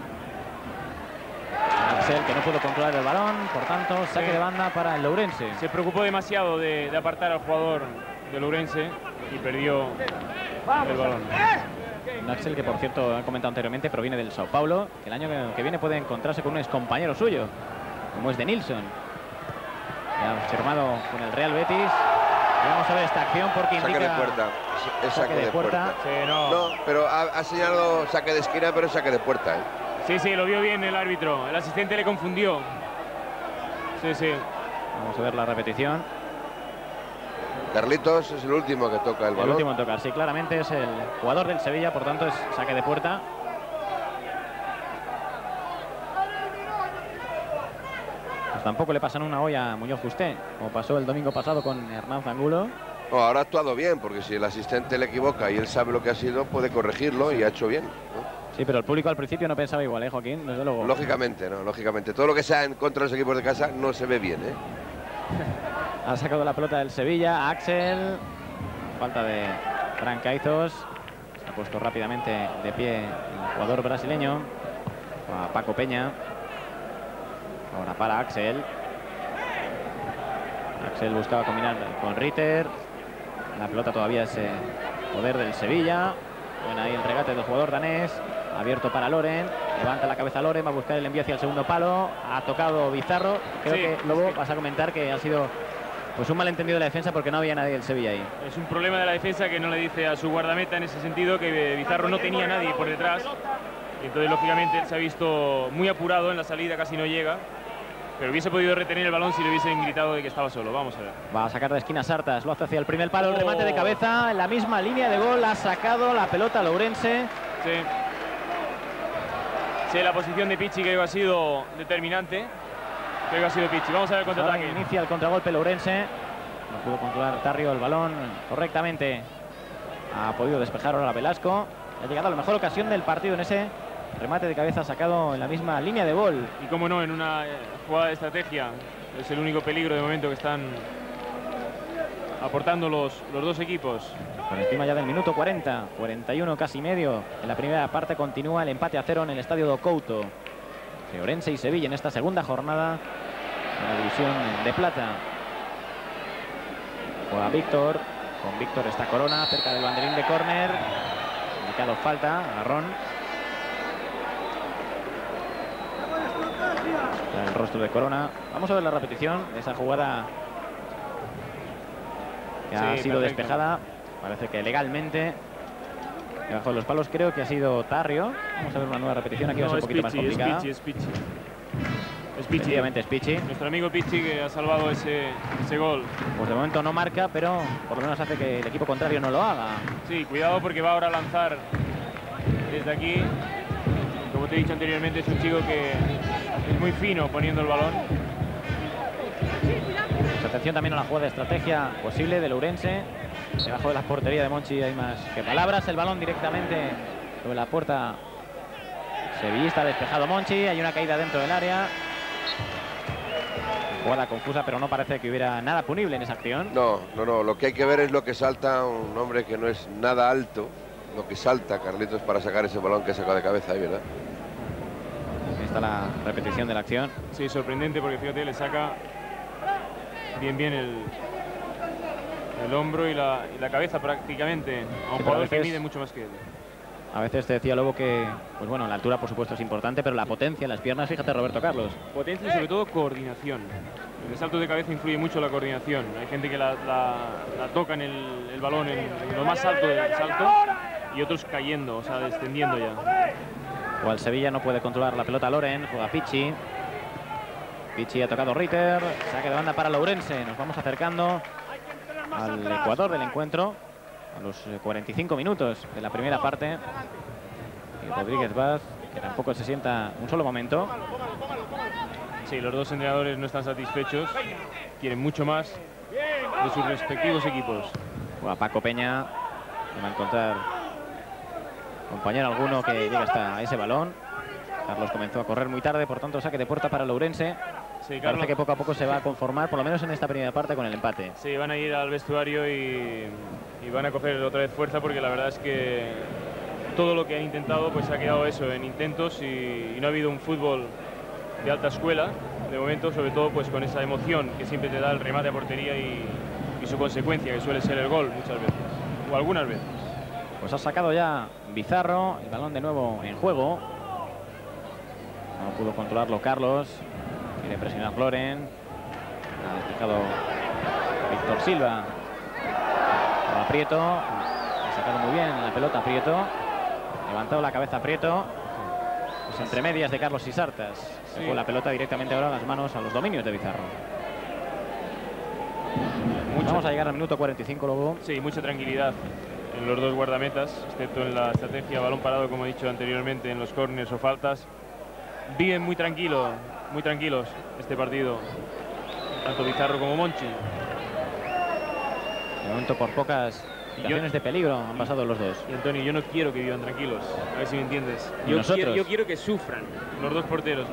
que no pudo controlar el balón, por tanto saque de banda para el Lourenço. Se preocupó demasiado de apartar al jugador de Lourenço y perdió el balón. Un Axel que, por cierto, he comentado anteriormente, proviene del Sao Paulo, que el año que viene puede encontrarse con un excompañero suyo, como es de Nilsson. Ya firmado con el Real Betis. Y vamos a ver esta acción porque indica... Saque de puerta. Es saque de puerta. Sí, no, pero ha señalado saque de esquina, pero es saque de puerta, ¿eh? Sí, lo vio bien el árbitro. El asistente le confundió. Sí. Vamos a ver la repetición. Carlitos es el último que toca el balón. El último en tocar, sí, claramente es el jugador del Sevilla, por tanto es saque de puerta. Pues tampoco le pasan una olla a Muñoz Justé, como pasó el domingo pasado con Hernán Zangulo. No, ahora ha actuado bien, porque si el asistente le equivoca y él sabe lo que ha sido, puede corregirlo, y ha hecho bien, ¿no? Sí, pero el público al principio no pensaba igual, Joaquín, desde luego. Lógicamente, no, lógicamente. Todo lo que sea en contra de los equipos de casa no se ve bien, ¿eh? Ha sacado la pelota del Sevilla, Axel. Falta de Fran Caizos. Se ha puesto rápidamente de pie el jugador brasileño. A Paco Peña. Ahora para Axel. Axel buscaba combinar con Ritter. La pelota todavía es poder del Sevilla. Bueno, ahí el regate del jugador danés. Abierto para Loren. Levanta la cabeza Loren. Va a buscar el envío hacia el segundo palo. Ha tocado Bizarro. Creo que Lobo vas a comentar que ha sido pues un malentendido de la defensa, porque no había nadie del Sevilla ahí. Es un problema de la defensa que no le dice a su guardameta en ese sentido, que Bizarro no tenía nadie por detrás. Y entonces, lógicamente, él se ha visto muy apurado en la salida, casi no llega. Pero hubiese podido retener el balón si le hubiesen gritado de que estaba solo. Vamos a ver. Va a sacar de esquina Sartas, lo hace hacia el primer palo, el remate de cabeza, en la misma línea de gol, ha sacado la pelota Lourenço. Sí, la posición de Pichi creo que ha sido determinante. Creo que ha sido Pichi. Vamos a ver el contraataque. Inicia el contragolpe Lourenço. No pudo controlar Tarrio el balón correctamente. Ha podido despejar ahora Velasco. Ha llegado a la mejor ocasión del partido en ese remate de cabeza sacado en la misma línea de gol. Y cómo no, en una jugada de estrategia. Es el único peligro de momento que están aportando los dos equipos. Por encima ya del minuto 40, 41 casi medio. En la primera parte continúa el empate a 0 en el estadio do Couto. Ourense y Sevilla en esta segunda jornada de la división de plata. Juega Víctor. Con Víctor está Corona cerca del banderín de córner. Indicado falta, agarrón. El rostro de Corona. Vamos a ver la repetición de esa jugada que ha sido despejada. Parece que legalmente debajo de los palos. Creo que ha sido Tarrio. Vamos a ver una nueva repetición. Aquí va a ser un poquito más complicada. Es Pichi. Efectivamente es Pichi. Nuestro amigo Pichi, que ha salvado ese gol. Pues de momento no marca, pero por lo menos hace que el equipo contrario no lo haga. Sí, cuidado porque va ahora a lanzar desde aquí. Como te he dicho anteriormente, es un chico que es muy fino poniendo el balón. Pues atención también a la jugada de estrategia posible de Lourenço. Debajo de la portería de Monchi hay más que palabras. El balón directamente sobre la puerta sevillista, despejado Monchi. Hay una caída dentro del área. Jugada confusa, pero no parece que hubiera nada punible en esa acción. No. Lo que hay que ver es lo que salta un hombre que no es nada alto. Lo que salta Carlitos para sacar ese balón que ha sacado de cabeza ahí, ¿verdad? Ahí está la repetición de la acción. Sí, sorprendente porque fíjate, le saca bien el hombro y la cabeza prácticamente a un jugador que mide mucho más que él. A veces te decía Lobo que, pues bueno, la altura por supuesto es importante, pero la potencia, las piernas, fíjate Roberto Carlos. Potencia y sobre todo coordinación. En el salto de cabeza influye mucho la coordinación. Hay gente que la toca en el balón en lo más alto del salto y otros cayendo, o sea, descendiendo ya. O al Sevilla no puede controlar la pelota Loren, juega Pichi. Pichi ha tocado Ritter, saque de banda para Lourenço. Nos vamos acercando al ecuador del encuentro, a los 45 minutos de la primera parte. Y Rodríguez Vaz, que tampoco se sienta un solo momento. Sí, los dos entrenadores no están satisfechos, quieren mucho más de sus respectivos equipos. A Paco Peña va a encontrar compañero alguno que llegue hasta ese balón. Carlos comenzó a correr muy tarde, por tanto saque de puerta para el Ourense. Sí, Parece que poco a poco se va a conformar, por lo menos en esta primera parte, con el empate. Sí, van a ir al vestuario y van a coger otra vez fuerza, porque la verdad es que todo lo que han intentado pues ha quedado eso, en intentos, y no ha habido un fútbol de alta escuela de momento, sobre todo pues con esa emoción que siempre te da el remate a portería y su consecuencia, que suele ser el gol muchas veces, o algunas veces. Pues ha sacado ya Bizarro, el balón de nuevo en juego. No pudo controlarlo Carlos. Quiere presionar Floren. Ha despejado Víctor Silva. Para Prieto. Ha sacado muy bien la pelota Prieto. Levantado la cabeza Prieto. Pues entre medias de Carlos y Sartas. Sacó la pelota directamente ahora a las manos, a los dominios de Bizarro. Vamos a llegar al minuto 45 luego. Sí, mucha tranquilidad en los dos guardametas, excepto en la estrategia balón parado, como he dicho anteriormente, en los córneres o faltas. Viven muy tranquilos este partido, tanto Bizarro como Monchi. De momento por pocas situaciones de peligro han pasado los dos. Y Antonio, yo no quiero que vivan tranquilos, a ver si me entiendes. Yo quiero que sufran los dos porteros,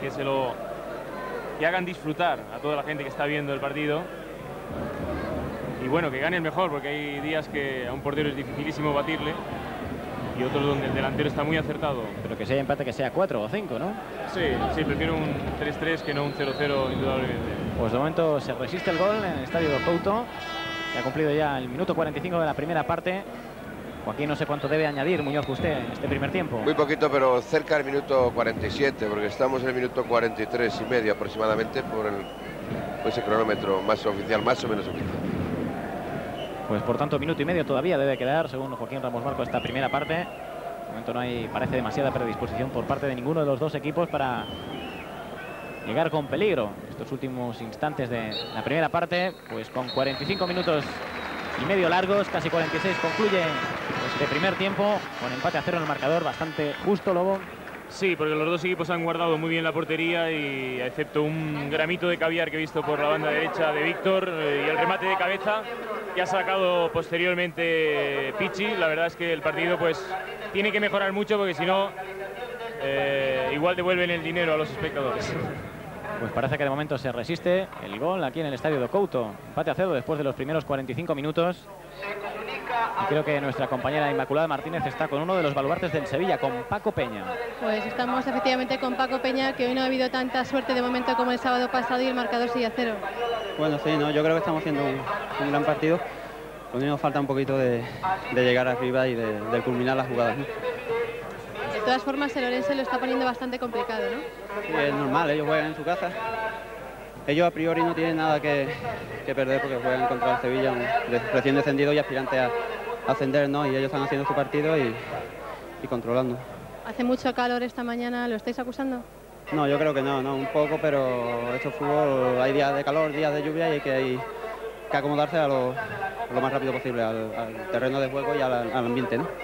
que hagan disfrutar a toda la gente que está viendo el partido. Y bueno, que gane el mejor, porque hay días que a un portero es dificilísimo batirle y otros donde el delantero está muy acertado. Pero que sea empate, que sea 4 o 5, ¿no? Sí, prefiero un 3-3 que no un 0-0 indudablemente. Pues de momento se resiste el gol en el estadio de Couto. Se ha cumplido ya el minuto 45 de la primera parte. Joaquín, no sé cuánto debe añadir Muñoz usted en este primer tiempo. Muy poquito, pero cerca del minuto 47, porque estamos en el minuto 43 y medio aproximadamente por ese cronómetro más oficial, más o menos oficial. Pues por tanto, minuto y medio todavía debe quedar, según Joaquín Ramos Marco, esta primera parte. De momento no hay, parece, demasiada predisposición por parte de ninguno de los dos equipos para llegar con peligro. Estos últimos instantes de la primera parte, pues con 45 minutos y medio largos, casi 46, concluye este primer tiempo con empate a 0 en el marcador, bastante justo, Lobo. Sí, porque los dos equipos han guardado muy bien la portería, y excepto un gramito de caviar que he visto por la banda derecha de Víctor y el remate de cabeza que ha sacado posteriormente Pichi, la verdad es que el partido pues tiene que mejorar mucho, porque si no igual devuelven el dinero a los espectadores. Pues parece que de momento se resiste el gol aquí en el estadio de Couto. Empate a 0 después de los primeros 45 minutos. Y creo que nuestra compañera Inmaculada Martínez está con uno de los baluartes del Sevilla, con Paco Peña. Pues estamos efectivamente con Paco Peña, que hoy no ha habido tanta suerte de momento como el sábado pasado y el marcador sigue a 0. Bueno, sí, no, yo creo que estamos haciendo un gran partido. Lo único nos falta un poquito de llegar arriba y de culminar las jugadas, ¿no? De todas formas, el Ourense lo está poniendo bastante complicado, ¿no? Sí, es normal, ellos juegan en su casa. Ellos a priori no tienen nada que perder, porque juegan contra el Sevilla, un recién descendido y aspirante a ascender, ¿no? Y ellos están haciendo su partido y controlando. Hace mucho calor esta mañana, ¿lo estáis acusando? No, yo creo que no, un poco, pero esto es fútbol, hay días de calor, días de lluvia, y hay que acomodarse a lo más rápido posible al terreno de juego y al ambiente, ¿no?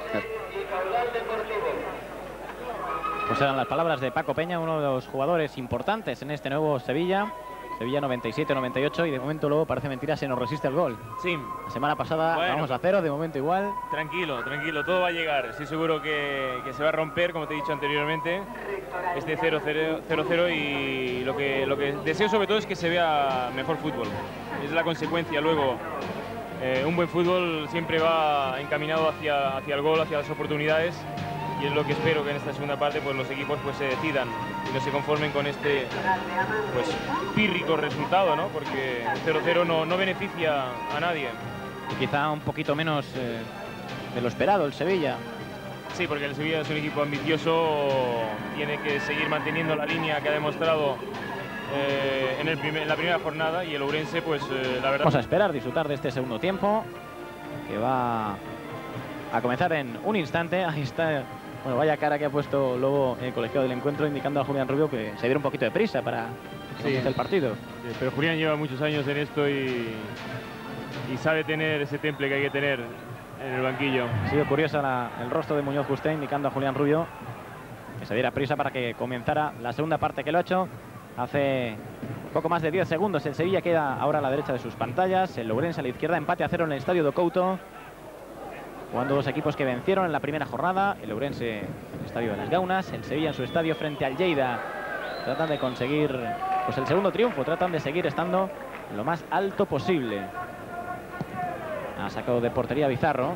Pues eran las palabras de Paco Peña, uno de los jugadores importantes en este nuevo Sevilla. Sevilla 97-98, y de momento, luego parece mentira, se nos resiste el gol. Sí. La semana pasada vamos a 0, de momento igual. Tranquilo, todo va a llegar. Estoy seguro que se va a romper, como te he dicho anteriormente, este 0-0, y lo que deseo sobre todo es que se vea mejor fútbol. Es la consecuencia luego. Un buen fútbol siempre va encaminado hacia el gol, hacia las oportunidades, y es lo que espero, que en esta segunda parte pues los equipos pues se decidan y no se conformen con este pues pírrico resultado, ¿no? Porque el 0-0 no beneficia a nadie. Y quizá un poquito menos de lo esperado el Sevilla. Sí, porque el Sevilla es un equipo ambicioso, tiene que seguir manteniendo la línea que ha demostrado en la primera jornada, y el Ourense pues la verdad... Vamos a esperar, disfrutar de este segundo tiempo, que va a comenzar en un instante. Ahí está. Bueno, vaya cara que ha puesto Lobo, el colegiado del encuentro, indicando a Julián Rubio que se diera un poquito de prisa para que comience el partido. Sí, pero Julián lleva muchos años en esto y y sabe tener ese temple que hay que tener en el banquillo. Ha sido curiosa el rostro de Muñoz Juste, indicando a Julián Rubio que se diera prisa para que comenzara la segunda parte, que lo ha hecho hace poco más de 10 segundos. El Sevilla queda ahora a la derecha de sus pantallas, el Ourense a la izquierda, empate a 0 en el Estadio do Couto, jugando dos equipos que vencieron en la primera jornada. El Ourense en el Estadio de las Gaunas, el Sevilla en su estadio frente al Lleida. Tratan de conseguir pues el segundo triunfo, tratan de seguir estando lo más alto posible. Ha sacado de portería Bizarro,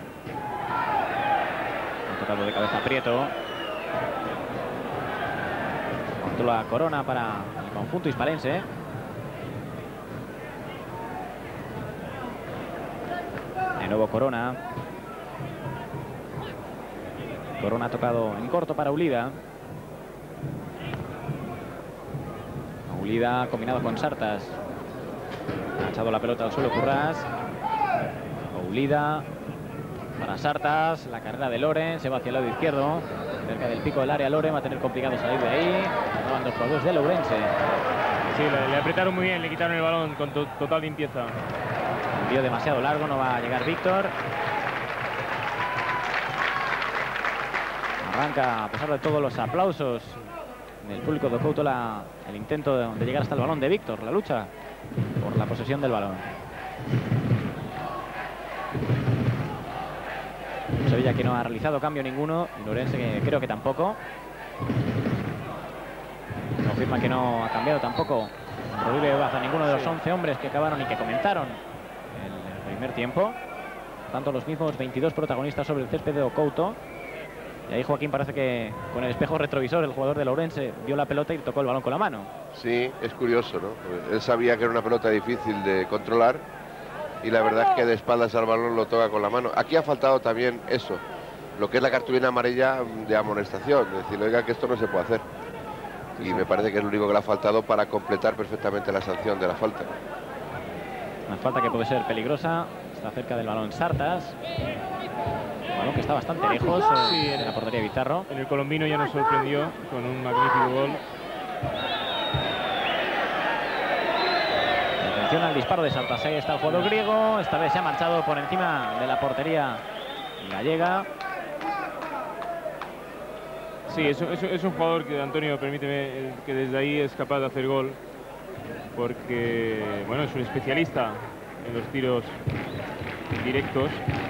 ha tocado de cabeza Prieto. Controla Corona para el conjunto hispalense. De nuevo Corona. Corona ha tocado en corto para Ulida. Ulida combinado con Sartas. Ha echado la pelota al suelo Currás. Ulida para Sartas. La carrera de Loren. Se va hacia el lado izquierdo. Cerca del pico del área Loren. Va a tener complicado salir de ahí. Van dos jugadores del Ourense. Sí, le apretaron muy bien. Le quitaron el balón con total limpieza. Envío demasiado largo. No va a llegar Víctor. Arranca, a pesar de todos los aplausos del público do Couto, el intento de llegar hasta el balón de Víctor, la lucha por la posesión del balón. Sevilla que no ha realizado cambio ninguno, y Ourense que creo que tampoco. Confirma que no ha cambiado tampoco Rodríguez Baza, ninguno de los 11 hombres que acabaron y que comenzaron el primer tiempo. Tanto los mismos 22 protagonistas sobre el césped de do Couto. Y ahí Joaquín parece que con el espejo retrovisor el jugador de Ourense vio la pelota y tocó el balón con la mano. Sí, es curioso, ¿no? Él sabía que era una pelota difícil de controlar y la verdad es que de espaldas al balón lo toca con la mano. Aquí ha faltado también eso, lo que es la cartulina amarilla de amonestación, es decir, oiga, que esto no se puede hacer. Y me parece que es lo único que le ha faltado para completar perfectamente la sanción de la falta. Una falta que puede ser peligrosa, está cerca del balón Sartas. Balón que está bastante lejos de la portería de Bizarro. En el colombino ya nos sorprendió con un magnífico gol. Atención al disparo de Sartas. Ahí está el jugador griego. Esta vez se ha marchado por encima de la portería gallega. Sí, es un jugador que, Antonio, permíteme, que desde ahí es capaz de hacer gol. Porque, bueno, es un especialista en los tiros directos.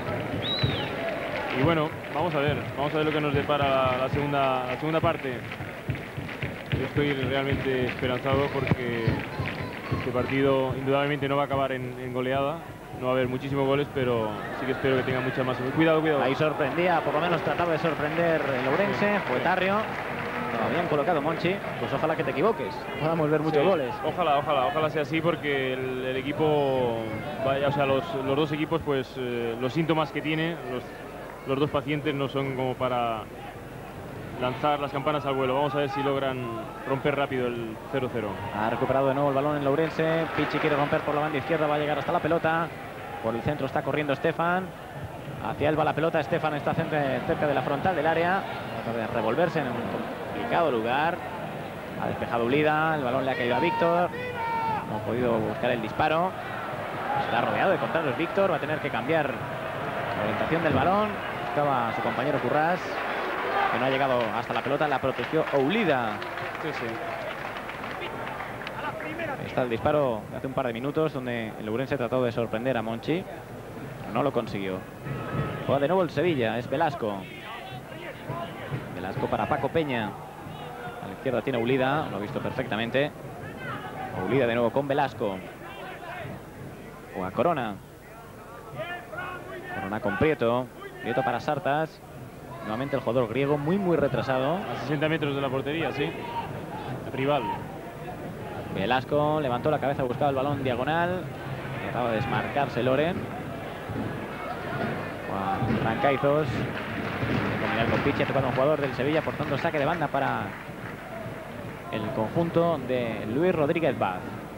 Y bueno, vamos a ver lo que nos depara la segunda parte. Yo estoy realmente esperanzado porque este partido indudablemente no va a acabar en goleada. No va a haber muchísimos goles, pero sí que espero que tenga mucha más. Cuidado. Ahí sorprendía, por lo menos trataba de sorprender el Ourense. Fue Tarrio. Lo habían colocado Monchi. Pues ojalá que te equivoques. Podamos ver muchos goles. Ojalá sea así, porque el equipo, vaya, o sea, los dos equipos, pues los síntomas que tiene, los dos pacientes no son como para lanzar las campanas al vuelo. Vamos a ver si logran romper rápido el 0-0. Ha recuperado de nuevo el balón en Ourense. Pichi quiere romper por la banda izquierda, va a llegar hasta la pelota. Por el centro está corriendo Estefan. Hacia él va la pelota. Estefan está cerca de la frontal del área. Trata de revolverse en un complicado lugar. Ha despejado Ulida. El balón le ha caído a Víctor. No ha podido buscar el disparo. Está rodeado de contrarios Víctor. Va a tener que cambiar la orientación del balón. Buscaba a su compañero Currás, que no ha llegado hasta la pelota. La protegió Ulida. Sí. Está el disparo de hace un par de minutos, donde el Ourense trató de sorprender a Monchi. No lo consiguió. Juega de nuevo el Sevilla. Es Velasco. Velasco para Paco Peña. A la izquierda tiene Ulida. Lo ha visto perfectamente. Ulida de nuevo con Velasco. Juega Corona. Corona con Prieto. Prieto para Sartas. Nuevamente el jugador griego muy retrasado. A 60 metros de la portería, sí. Rival. Velasco levantó la cabeza, buscaba el balón diagonal. Trataba de desmarcarse Loren. Rancaizos. Combinar con Pichi, ha tocado un jugador del Sevilla, por tanto saque de banda para el conjunto de Luis Rodríguez Vaz.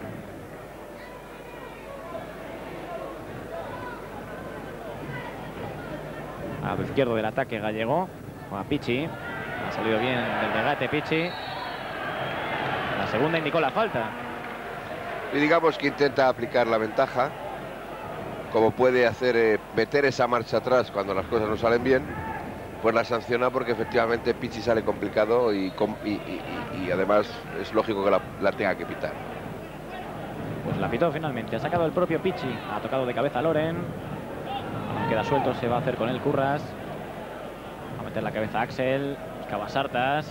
A lado izquierdo del ataque gallego. A Pichi. Ha salido bien del regate Pichi. La segunda indicó la falta. Y digamos que intenta aplicar la ventaja como puede hacer meter esa marcha atrás cuando las cosas no salen bien, pues la sanciona porque efectivamente Pichi sale complicado y además es lógico que la tenga que pitar. Pues la pitó finalmente, ha sacado el propio Pichi, ha tocado de cabeza a Loren, queda suelto, se va a hacer con él Curras, va a meter la cabeza a Axel, buscaba Sartas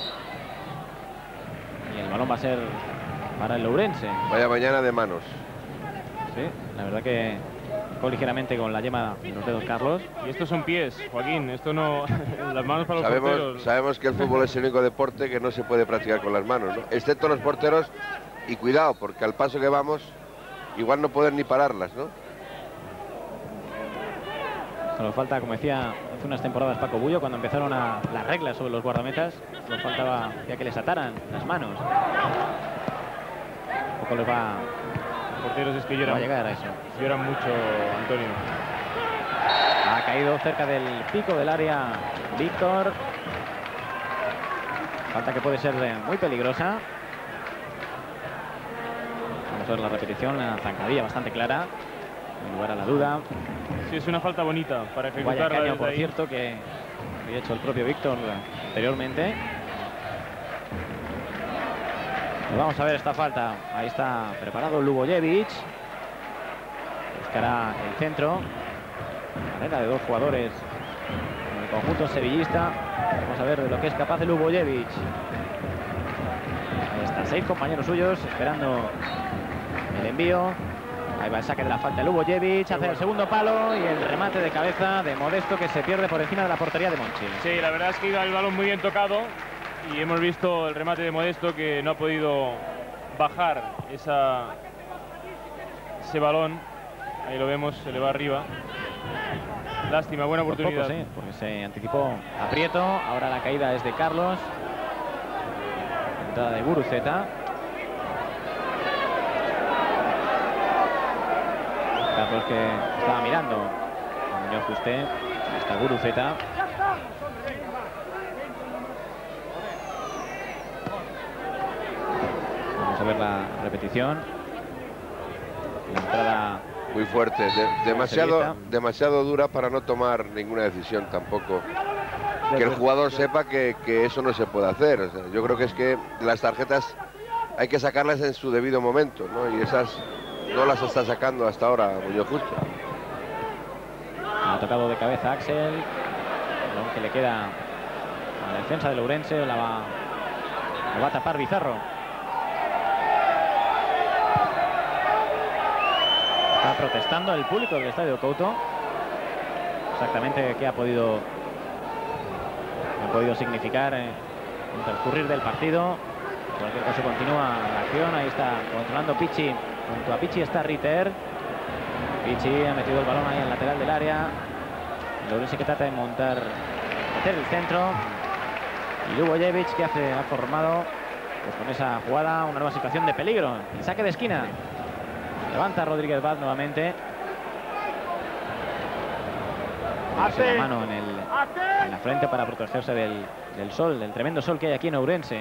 y el balón va a ser para el Ourense. Vaya mañana de manos. Sí, la verdad que tocó ligeramente con la yema de los dedos Carlos. Y estos son pies, Joaquín, esto no... las manos para los porteros. Sabemos que el fútbol es el único deporte que no se puede practicar con las manos, ¿no? Excepto los porteros, y cuidado, porque al paso que vamos, igual no pueden ni pararlas, ¿no? Solo falta, como decía hace unas temporadas Paco Bullo, cuando empezaron las reglas sobre los guardametas, solo faltaba ya que les ataran las manos. Un poco les va... Porteros es que lloran, va a llegar a eso. Lloran mucho, Antonio. Ha caído cerca del pico del área Víctor. Falta que puede ser muy peligrosa. Vamos a ver la repetición, una zancadilla bastante clara, en lugar a la duda. Sí, es una falta bonita para ejecutarla. Vaya caño, por cierto, que había hecho el propio Víctor anteriormente. Y vamos a ver esta falta. Ahí está preparado Lubojevic. Buscará el centro. Carrera de dos jugadores en el conjunto sevillista. Vamos a ver de lo que es capaz de Lubojevic. Ahí está, 6 compañeros suyos esperando el envío. Ahí va el saque de la falta de Lubojevic, hace el segundo palo y el remate de cabeza de Modesto que se pierde por encima de la portería de Monchi. Sí, la verdad es que iba el balón muy bien tocado y hemos visto el remate de Modesto que no ha podido bajar ese balón. Ahí lo vemos, se le va arriba. Lástima, buena oportunidad. Poco, sí, porque se anticipó a Prieto, ahora la caída es de Carlos. Entrada de Guruceta. Carlos que estaba mirando a Muñoz Justé. Está Guruceta. Vamos a ver la repetición. La entrada muy fuerte, demasiado dura para no tomar ninguna decisión tampoco. Que el jugador sepa que eso no se puede hacer. O sea, yo creo que es que las tarjetas hay que sacarlas en su debido momento, ¿no? Y esas no las está sacando hasta ahora Muñoz Justo. Ha tocado de cabeza Axel, que le queda a la defensa del Ourense, lo va a tapar Bizarro. Está protestando el público del Estadio Couto. Exactamente qué ha podido significar el transcurrir del partido. En cualquier caso continúa la acción. Ahí está controlando Pichi. Junto a Pichi está Ritter. Pichi ha metido el balón ahí al lateral del área. El Ourense que trata de meter el centro. Y Lubojevic que ha formado pues con esa jugada una nueva situación de peligro. El saque de esquina. Levanta Rodríguez Vaz nuevamente. Hace la mano en la frente para protegerse del sol, del tremendo sol que hay aquí en Ourense.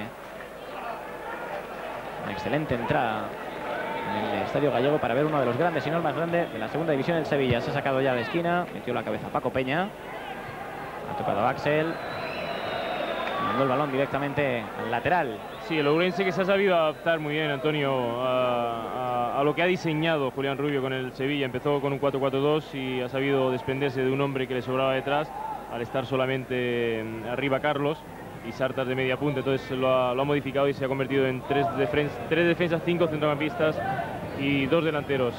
Una excelente entrada en el Estadio Gallego para ver uno de los grandes, si no el más grande, de la segunda división del Sevilla. Se ha sacado ya de esquina, metió la cabeza Paco Peña. Ha tocado a Axel. Mandó el balón directamente al lateral. Sí, el Ourense que se ha sabido adaptar muy bien, Antonio, a lo que ha diseñado Julián Rubio con el Sevilla. Empezó con un 4-4-2 y ha sabido desprenderse de un hombre que le sobraba detrás al estar solamente arriba Carlos y Sartas de media punta. Entonces lo ha modificado y se ha convertido en tres defensas, 5 centrocampistas y 2 delanteros.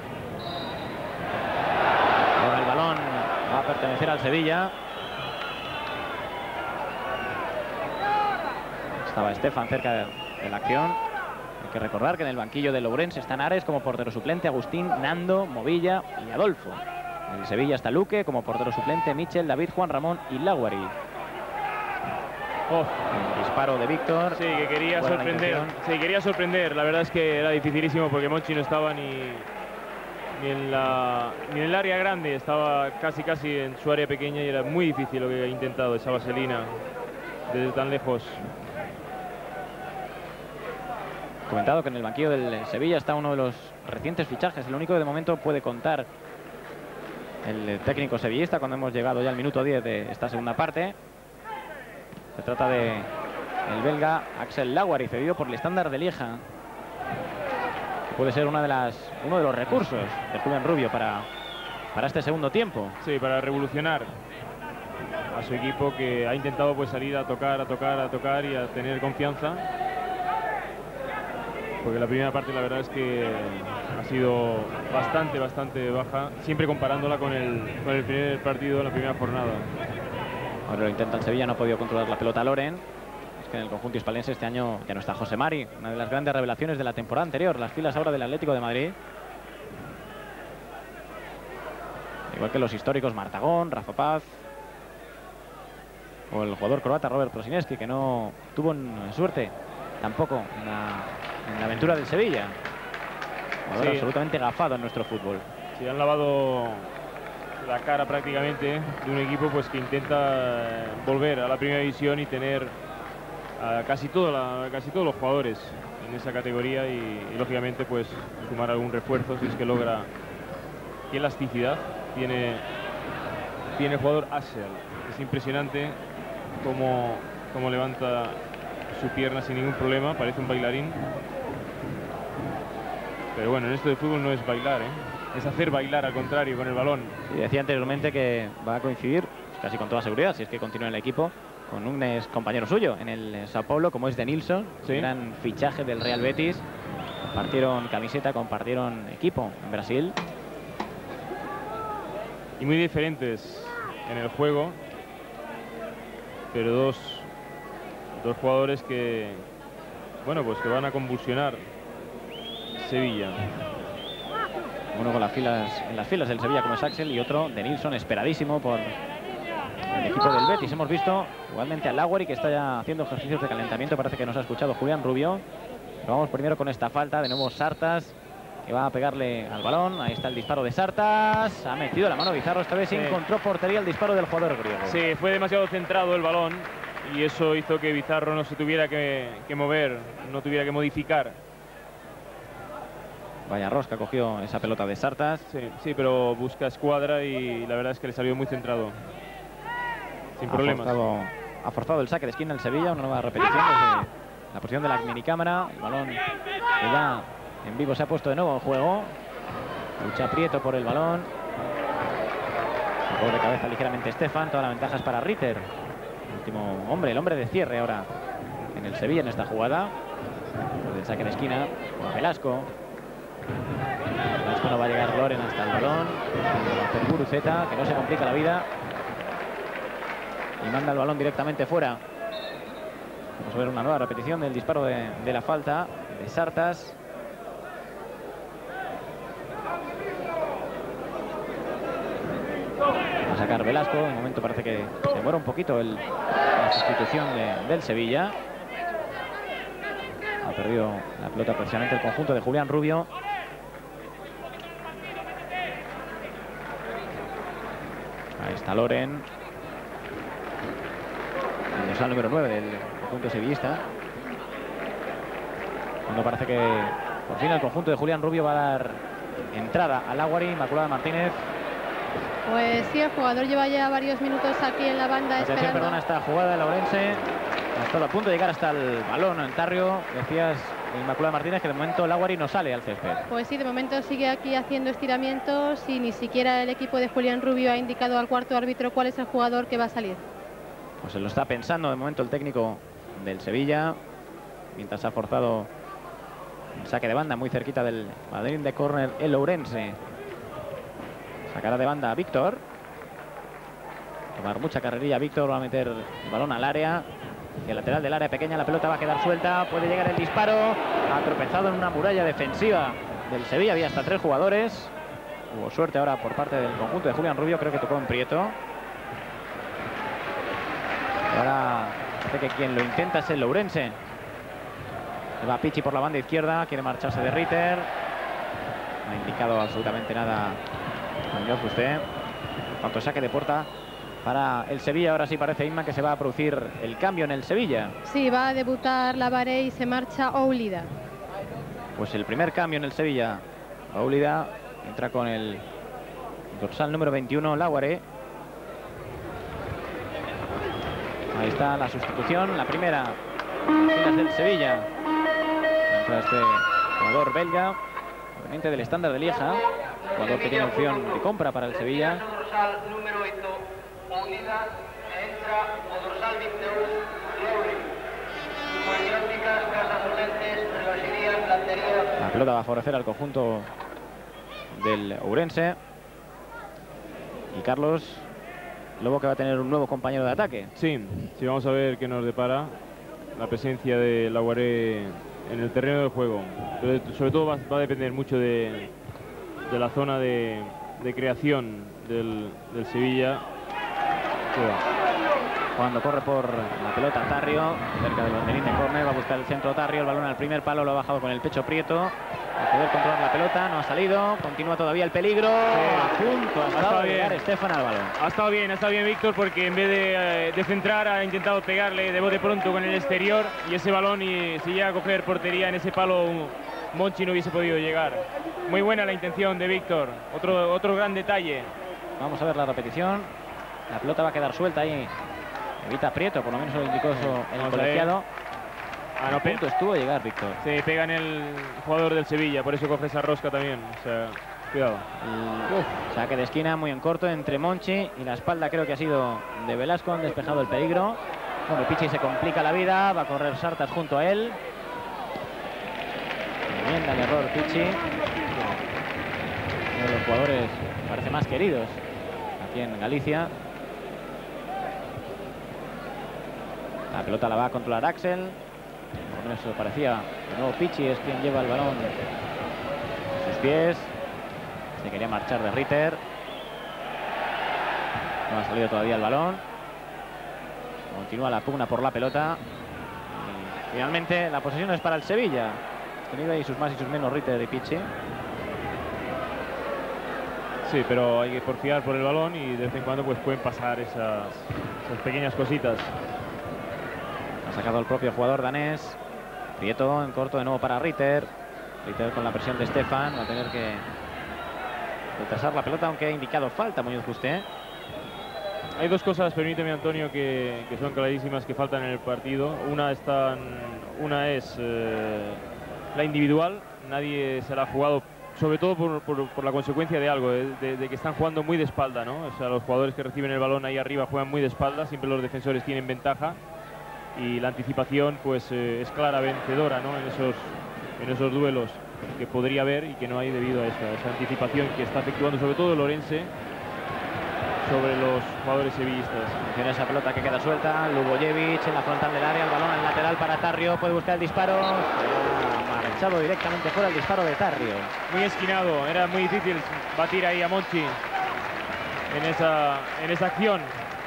Con el balón va a pertenecer al Sevilla. Estaba Estefan cerca de la acción. Hay que recordar que en el banquillo del Ourense están Ares como portero suplente, Agustín, Nando, Movilla y Adolfo. En el Sevilla está Luque como portero suplente, Michel, David, Juan Ramón y Laguari. El disparo de Víctor. Sí, que quería sorprender. Sí, quería sorprender. La verdad es que era dificilísimo porque Monchi no estaba ni en el área grande, estaba casi en su área pequeña y era muy difícil lo que ha intentado esa vaselina desde tan lejos. Comentado que en el banquillo del Sevilla está uno de los recientes fichajes, el único que de momento puede contar el técnico sevillista cuando hemos llegado ya al minuto 10 de esta segunda parte. Se trata de el belga Axel Lawary, cedido por el Standard de Lieja. Puede ser uno de los recursos de Julián Rubio para este segundo tiempo. Sí, para revolucionar a su equipo, que ha intentado pues salir a tocar y a tener confianza. Porque la primera parte la verdad es que ha sido bastante baja, siempre comparándola con el primer partido de la primera jornada. Ahora lo intenta el Sevilla, no ha podido controlar la pelota Loren. Es que en el conjunto hispalense este año ya no está José Mari, una de las grandes revelaciones de la temporada anterior, las filas ahora del Atlético de Madrid. Igual que los históricos Martagón, Rafa Paz o el jugador croata Robert Prosinecki, que no tuvo suerte tampoco en la aventura del Sevilla. Jugador absolutamente gafado en nuestro fútbol. Sí, han lavado la cara prácticamente de un equipo pues que intenta volver a la primera división y tener a casi todos los jugadores en esa categoría y lógicamente pues sumar algún refuerzo si es que logra. Qué elasticidad tiene el jugador Axel. Es impresionante cómo levanta su pierna sin ningún problema, parece un bailarín. Pero bueno, en esto de fútbol no es bailar, es hacer bailar, al contrario, con el balón. Sí, decía anteriormente que va a coincidir, casi con toda seguridad, si es que continúa en el equipo, con un ex compañero suyo en el Sao Paulo, como es Denilson, ¿sí? Gran fichaje del Real Betis. Compartieron camiseta, compartieron equipo en Brasil. Y muy diferentes en el juego, pero dos jugadores que, bueno, pues que van a convulsionar Sevilla. Uno con en las filas del Sevilla como es Axel y otro Denilson, esperadísimo por el equipo del Betis. Hemos visto igualmente a Lawary, que está ya haciendo ejercicios de calentamiento. Parece que nos ha escuchado Julián Rubio. Pero vamos primero con esta falta, de nuevo Sartas, que va a pegarle al balón. Ahí está el disparo de Sartas. Ha metido la mano Bizarro, esta vez encontró portería el disparo del jugador griego. Sí, fue demasiado centrado el balón y eso hizo que Bizarro no se tuviera que mover, no tuviera que modificar. Vaya rosca cogió esa pelota de Sartas. Sí, pero busca escuadra y la verdad es que le salió muy centrado. Sin problemas. Ha forzado el saque de esquina el Sevilla, una nueva repetición desde la posición de la minicámara. El balón que ya en vivo se ha puesto de nuevo en juego. Lucha Prieto por el balón. Juego de cabeza ligeramente Estefan. Toda la ventaja es para Ritter. El último hombre, el hombre de cierre ahora en el Sevilla en esta jugada. Desde el saque de esquina con Velasco. Velasco no va a llegar Loren hasta el balón. El Guruceta, que no se complica la vida. Y manda el balón directamente fuera. Vamos a ver una nueva repetición del disparo de la falta de Sartas. Va a sacar Velasco. De momento parece que se demora un poquito la sustitución del Sevilla. Ha perdido la pelota precisamente el conjunto de Julián Rubio. Ahí está Loren. El dorsal número 9 del conjunto sevillista. Cuando parece que por fin el conjunto de Julián Rubio va a dar entrada a Lawary. Inmaculada Martínez. Pues sí, el jugador lleva ya varios minutos aquí en la banda esperando. Perdona esta jugada de Laurense. Ha estado a punto de llegar hasta el balón en Tarrio. Decías, Inmaculada Martínez, que de momento Lawary no sale al césped. Pues sí, de momento sigue aquí haciendo estiramientos y ni siquiera el equipo de Julián Rubio ha indicado al cuarto árbitro cuál es el jugador que va a salir. Pues se lo está pensando de momento el técnico del Sevilla, mientras ha forzado un saque de banda muy cerquita del Madrid de córner el Ourense. Sacará de banda a Víctor. Tomar mucha carrerilla Víctor, va a meter el balón al área. Y el lateral del área pequeña, la pelota va a quedar suelta. Puede llegar el disparo. Ha tropezado en una muralla defensiva del Sevilla. Había hasta 3 jugadores. Hubo suerte ahora por parte del conjunto de Julián Rubio. Creo que tocó en Prieto. Ahora parece que quien lo intenta es el Ourense. Va Pichi por la banda izquierda. Quiere marcharse de Ritter. No ha indicado absolutamente nada Muñoz usted. Cuanto saque de puerta para el Sevilla. Ahora sí parece, Inma, que se va a producir el cambio en el Sevilla. Sí, va a debutar Lawary y se marcha Oulida. Pues el primer cambio en el Sevilla. Oulida entra con el Dorsal número 21, Laguaré. Ahí está la sustitución, la primera en las filas del Sevilla. Entra este jugador belga, proveniente del Estándar de Lieja, jugador que tiene opción de compra para el Sevilla. La pelota va a favorecer al conjunto del Ourense. Y Carlos Lobo, que va a tener un nuevo compañero de ataque. Sí, sí, vamos a ver qué nos depara la presencia de Laguaré en el terreno de juego. Pero sobre todo va a depender mucho de la zona de creación del Sevilla. Cuando corre por la pelota Tarrio, cerca del banderín de córner, va a buscar el centro Tarrio, el balón al primer palo, lo ha bajado con el pecho Prieto. A poder controlar la pelota, no ha salido, continúa todavía el peligro, a punto ha estado de llegar Estefan al balón. Ha estado bien Víctor, porque en vez de centrar ha intentado pegarle de bote pronto con el exterior, y ese balón, y si llega a coger portería en ese palo, Monchi no hubiese podido llegar. Muy buena la intención de Víctor, otro gran detalle. Vamos a ver la repetición, la pelota va a quedar suelta ahí, evita Prieto, por lo menos lo indicó el colegiado. A punto estuvo a llegar Víctor. Se pega en el jugador del Sevilla, por eso coge esa rosca también. O sea, cuidado. Saque de esquina muy en corto entre Monchi y la espalda, creo que ha sido de Velasco, han despejado el peligro. Bueno, Pichi se complica la vida, va a correr Sartas junto a él. Enmienda el error Pichi. Uno de los jugadores parece más queridos aquí en Galicia. La pelota la va a controlar Axel. Por lo menos eso parecía. De nuevo Pichi es quien lleva el balón a sus pies. Se quería marchar de Ritter. No ha salido todavía el balón. Continúa la pugna por la pelota. Y finalmente la posesión es para el Sevilla. Tenido ahí sus más y sus menos Ritter y Pichi. Sí, pero hay que porfiar por el balón y de vez en cuando pues pueden pasar esas pequeñas cositas. Ha sacado el propio jugador danés. Prieto en corto de nuevo para Ritter. Ritter con la presión de Stefan. Va a tener que retrasar la pelota, aunque ha indicado falta Muñoz Juste. Hay dos cosas, permíteme Antonio, que son clarísimas que faltan en el partido. Una es la individual. Nadie se la ha jugado, sobre todo por la consecuencia de algo, de que están jugando muy de espalda, ¿no? O sea, los jugadores que reciben el balón ahí arriba juegan muy de espalda. Siempre los defensores tienen ventaja. Y la anticipación pues es clara vencedora, ¿no? en esos duelos que podría haber y que no hay debido a esa anticipación que está efectuando sobre todo el Ourense sobre los jugadores sevillistas. Tiene esa pelota que queda suelta, Lubojevic en la frontal del área, el balón al lateral para Tarrio, puede buscar el disparo, ha marchado directamente fuera el disparo de Tarrio. Muy esquinado, era muy difícil batir ahí a Monchi en esa acción.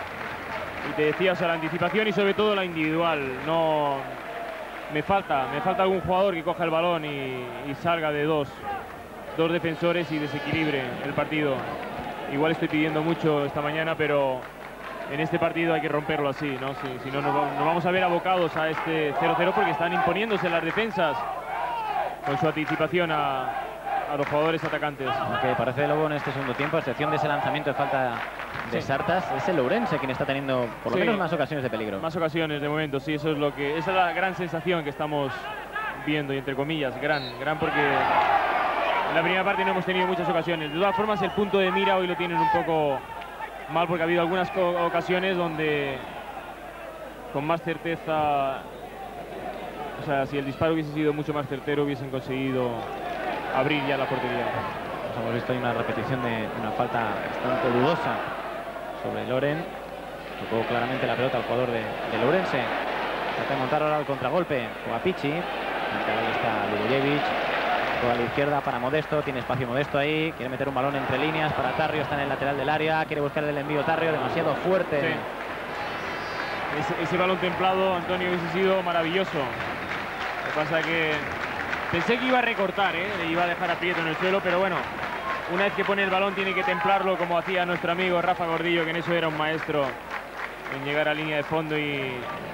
Y te decía, o sea, la anticipación y sobre todo la individual. No me falta algún jugador que coja el balón y salga de dos defensores y desequilibre el partido. Igual estoy pidiendo mucho esta mañana, pero en este partido hay que romperlo así, ¿no? Si no, nos vamos a ver abocados a este 0-0 porque están imponiéndose las defensas con su anticipación a los jugadores atacantes. Aunque parece Lobo en este segundo tiempo, a excepción de ese lanzamiento de falta de Sartas, es el Ourense quien está teniendo por lo menos más ocasiones de peligro. Más ocasiones de momento, sí, esa es la gran sensación que estamos viendo, y entre comillas, gran porque en la primera parte no hemos tenido muchas ocasiones. De todas formas, el punto de mira hoy lo tienen un poco mal porque ha habido algunas ocasiones donde con más certeza, o sea, si el disparo hubiese sido mucho más certero, hubiesen conseguido abrir ya la portería. Pues hemos visto ahí una repetición de una falta bastante dudosa sobre Loren. Tocó claramente la pelota al jugador del Ourense. Trata de montar ahora el contragolpe con Pichi. Ahí está Lubojevic. Toda a la izquierda para Modesto. Tiene espacio Modesto ahí. Quiere meter un balón entre líneas para Tarrio. Está en el lateral del área. Quiere buscar el envío Tarrio. Demasiado fuerte. Sí. Ese balón templado, Antonio, hubiese sido maravilloso. Lo que pasa es que pensé que iba a recortar, iba a dejar a Prieto en el suelo, pero bueno, una vez que pone el balón tiene que templarlo como hacía nuestro amigo Rafa Gordillo, que en eso era un maestro, en llegar a línea de fondo y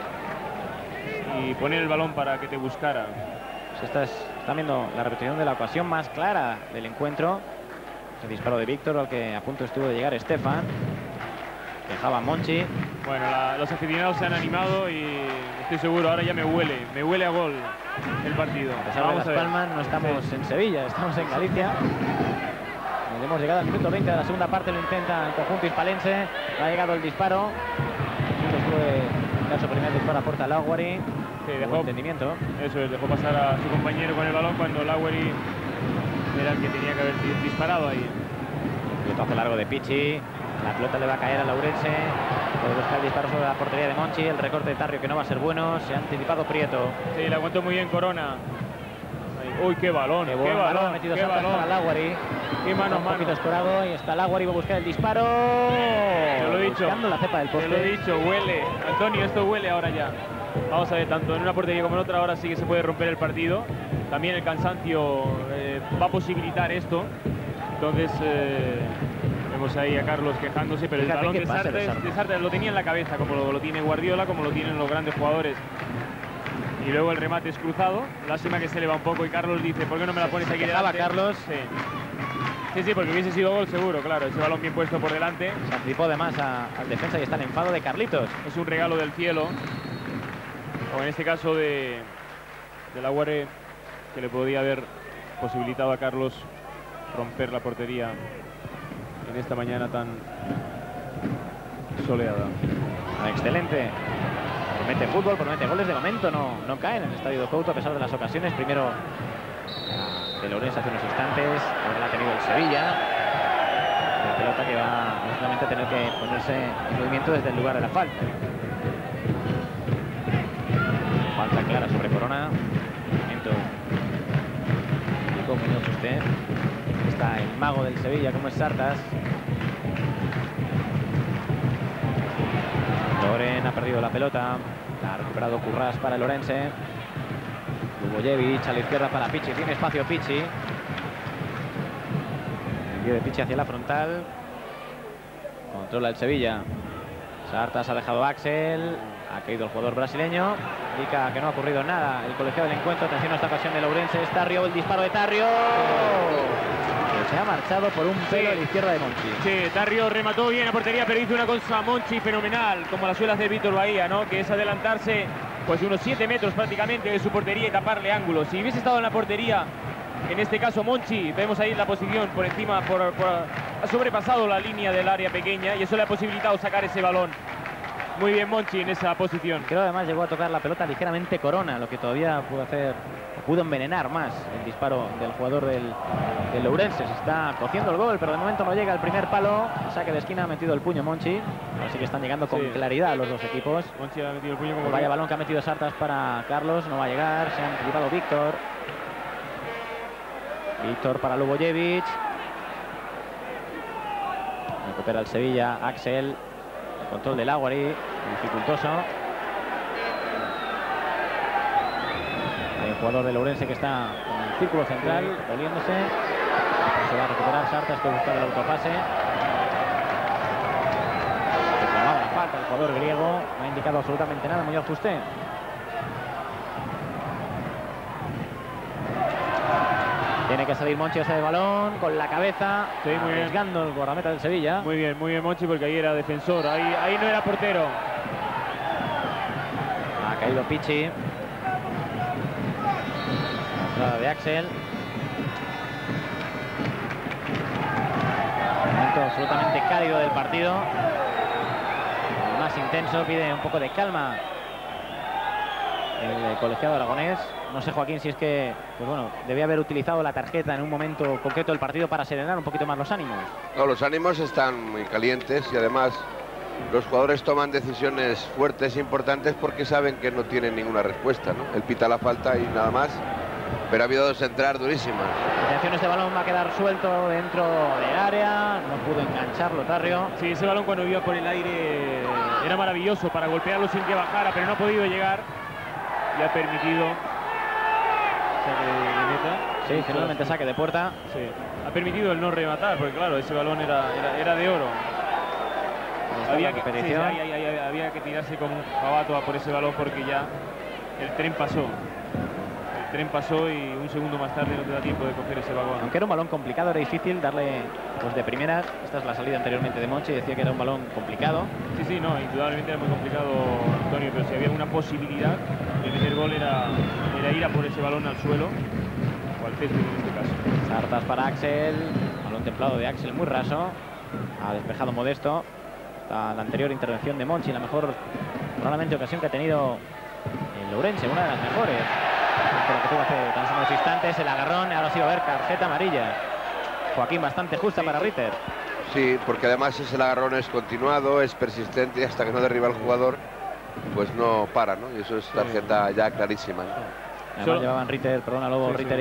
poner el balón para que te buscara. Pues están viendo la repetición de la ocasión más clara del encuentro. El disparo de Víctor, al que a punto estuvo de llegar Estefan. Dejaba Monchi. Bueno, los aficionados se han animado y estoy seguro, ahora ya me huele a gol el partido. A pesar de Las Palmas, no estamos en Sevilla, estamos en Galicia. Hemos llegado al minuto 20 de la segunda parte, lo intenta el conjunto hispalense. Ha llegado el disparo. Estuvo de dar su primer disparo a puerta Laguari. Sí, dejó entendimiento. Eso es, dejó pasar a su compañero con el balón cuando Laguari era el que tenía que haber disparado ahí. Pilotazo largo de Pichi. La pelota le va a caer a Lourense. Puede buscar el disparo sobre la portería de Monchi. El recorte de Tarrio que no va a ser bueno. Se ha anticipado Prieto. Sí, le aguantó muy bien Corona. Ahí. Uy, qué balón. Qué balón. Ha metido Sartas para Laguari. Qué mano a un mano. poquito escorado. Y está Laguari. Va a buscar el disparo. Te lo he dicho. Buscando la cepa del poste. Te lo he dicho. Huele. Antonio, esto huele ahora ya. Vamos a ver, tanto en una portería como en otra, ahora sí que se puede romper el partido. También el cansancio va a posibilitar esto. Entonces, vemos ahí a Carlos quejándose, pero Fíjate el balón de Sartes lo tenía en la cabeza, como lo tiene Guardiola, como lo tienen los grandes jugadores. Y luego el remate es cruzado. Lástima que se le va un poco y Carlos dice, ¿por qué no me la pones aquí delante? Carlos. Sí, porque hubiese sido gol seguro, claro. Ese balón bien puesto por delante. Se anticipó además al defensa y está el enfado de Carlitos. Es un regalo del cielo. O en este caso de Laguari, que le podía haber posibilitado a Carlos romper la portería en esta mañana tan soleada. Excelente. Promete fútbol, promete goles. De momento no caen en el estadio de Couto a pesar de las ocasiones. Primero de Lourense hace unos instantes. Ahora la ha tenido el Sevilla. La pelota que va justamente a tener que ponerse en movimiento desde el lugar de la falta. Falta clara sobre Corona. Momento. ¿Cómo no usted? Está el mago del Sevilla, como es Sartas. Loren ha perdido la pelota. La ha recuperado Currás para Lourense. Lubojevic a la izquierda para Pichi. Tiene espacio Pichi. Envío de Pichi hacia la frontal. Controla el Sevilla. Sartas ha dejado a Axel. Ha caído el jugador brasileño. Indica que no ha ocurrido nada. El colegiado del encuentro. Atención a esta ocasión de Lourense. Es Tarrio, el disparo de Tarrio. Que se ha marchado por un pelo a la izquierda de Monchi. Sí, Tarrio remató bien a portería, pero hizo una cosa Monchi fenomenal, como la suele hacer Víctor Bahía, ¿no? Que es adelantarse pues unos 7 metros prácticamente de su portería y taparle ángulos. Si hubiese estado en la portería, en este caso Monchi, vemos ahí la posición por encima, ha sobrepasado la línea del área pequeña y eso le ha posibilitado sacar ese balón. Muy bien Monchi en esa posición. Creo además llegó a tocar la pelota ligeramente Corona, lo que todavía pudo envenenar más el disparo del jugador del Lourense. Se está cociendo el gol, pero de momento no llega al primer palo. Saque de esquina, ha metido el puño Monchi. Así que están llegando con claridad los dos equipos. Monchi ha metido el puño como vaya balón que ha metido Sartas para Carlos, no va a llegar. Se ha anticipado Víctor. Víctor para Lubojevic. Recupera el Sevilla, Axel. Control del Laguari, dificultoso. Hay un jugador de Lourense que está en el círculo central, doliéndose. Se va a recuperar Sartas, que buscar el autopase. Reclamaba la falta el jugador griego. No ha indicado absolutamente nada, Muñoz Fusté. Tiene que salir Monchi ese balón con la cabeza, arriesgando el guardameta del Sevilla. Muy bien Monchi, porque ahí era defensor, ahí no era portero. Ha caído Pichi. La entrada de Axel. Momento absolutamente cálido del partido. El más intenso, pide un poco de calma el colegiado aragonés. No sé, Joaquín, si es que pues bueno, debía haber utilizado la tarjeta en un momento concreto del partido para serenar un poquito más los ánimos. No, los ánimos están muy calientes y además los jugadores toman decisiones fuertes e importantes porque saben que no tienen ninguna respuesta, ¿no? Él pita la falta y nada más, pero ha habido dos entradas durísimas. Atención, este balón va a quedar suelto dentro del área, no pudo engancharlo Tarrio. Sí, ese balón cuando iba por el aire era maravilloso para golpearlo sin que bajara, pero no ha podido llegar y ha permitido saque de meta. Sí, finalmente saque de puerta. Sí. Ha permitido el no rematar, porque claro, ese balón era de oro. Había que tirarse como un jabato a por ese balón porque ya el tren pasó. El tren pasó y un segundo más tarde no te da tiempo de coger ese vagón. Aunque era un balón complicado, era difícil darle pues de primeras. Esta es la salida anteriormente de Monchi, decía que era un balón complicado. Sí, no, indudablemente era muy complicado, Antonio, pero si había una posibilidad de meter gol era ir a por ese balón al suelo, o al césped en este caso. Sartas para Axel, balón templado de Axel, muy raso. Ha despejado Modesto. La anterior intervención de Monchi, la mejor probablemente ocasión que ha tenido el Ourense, una de las mejores. Por lo que tuvo hace tan solo unos instantes, el agarrón, ahora sí va a haber tarjeta amarilla. Joaquín, bastante justa para Ritter. Sí, porque además ese agarrón es continuado, es persistente y hasta que no derriba al jugador, pues no para, ¿no? Y eso es tarjeta ya clarísima, ¿no? Además llevaban Ritter, perdona Lobo, Ritter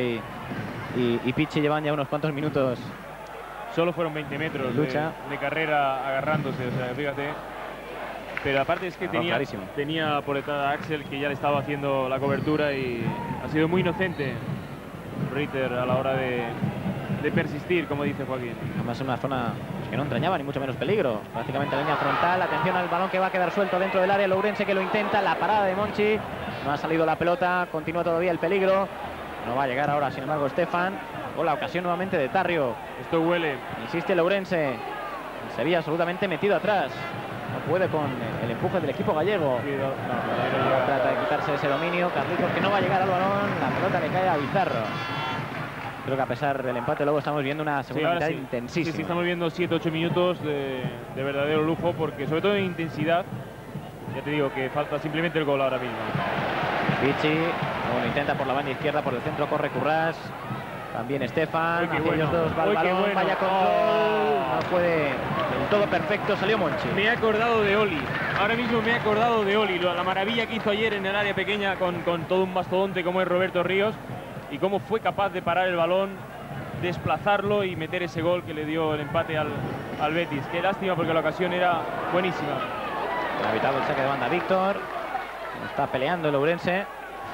y Pichi llevan ya unos cuantos minutos. Solo fueron 20 metros de carrera agarrándose, o sea, fíjate. Pero aparte es que tenía por detrás a Axel, que ya le estaba haciendo la cobertura, y ha sido muy inocente Ritter a la hora de persistir, como dice Joaquín. Además en una zona que no entrañaba ni mucho menos peligro. Prácticamente línea frontal. Atención al balón que va a quedar suelto dentro del área. El Ourense que lo intenta. La parada de Monchi. No ha salido la pelota. Continúa todavía el peligro. No va a llegar ahora, sin embargo, Estefan. Con la ocasión nuevamente de Tarrio. Esto huele. Insiste el Ourense. Se veía absolutamente metido atrás. No puede con el empuje del equipo gallego. No, trata de quitarse ese dominio. Carlitos, que no va a llegar al balón. La pelota le cae a Bizarro. Creo que a pesar del empate luego estamos viendo una segunda mitad intensísima. Sí, estamos viendo 7-8 minutos de verdadero lujo, porque sobre todo en intensidad, ya te digo que falta simplemente el gol ahora mismo. Pichi, lo intenta por la banda izquierda, por el centro corre Currás. También Estefan, ellos dos va al balón, vaya control, no puede del todo perfecto, salió Monchi. Me he acordado de Oli, ahora mismo me he acordado de Oli, la maravilla que hizo ayer en el área pequeña con todo un mastodonte como es Roberto Ríos, y cómo fue capaz de parar el balón, desplazarlo y meter ese gol que le dio el empate al Betis. Qué lástima, porque la ocasión era buenísima. Ha evitado el saque de banda Víctor, está peleando el Ourense.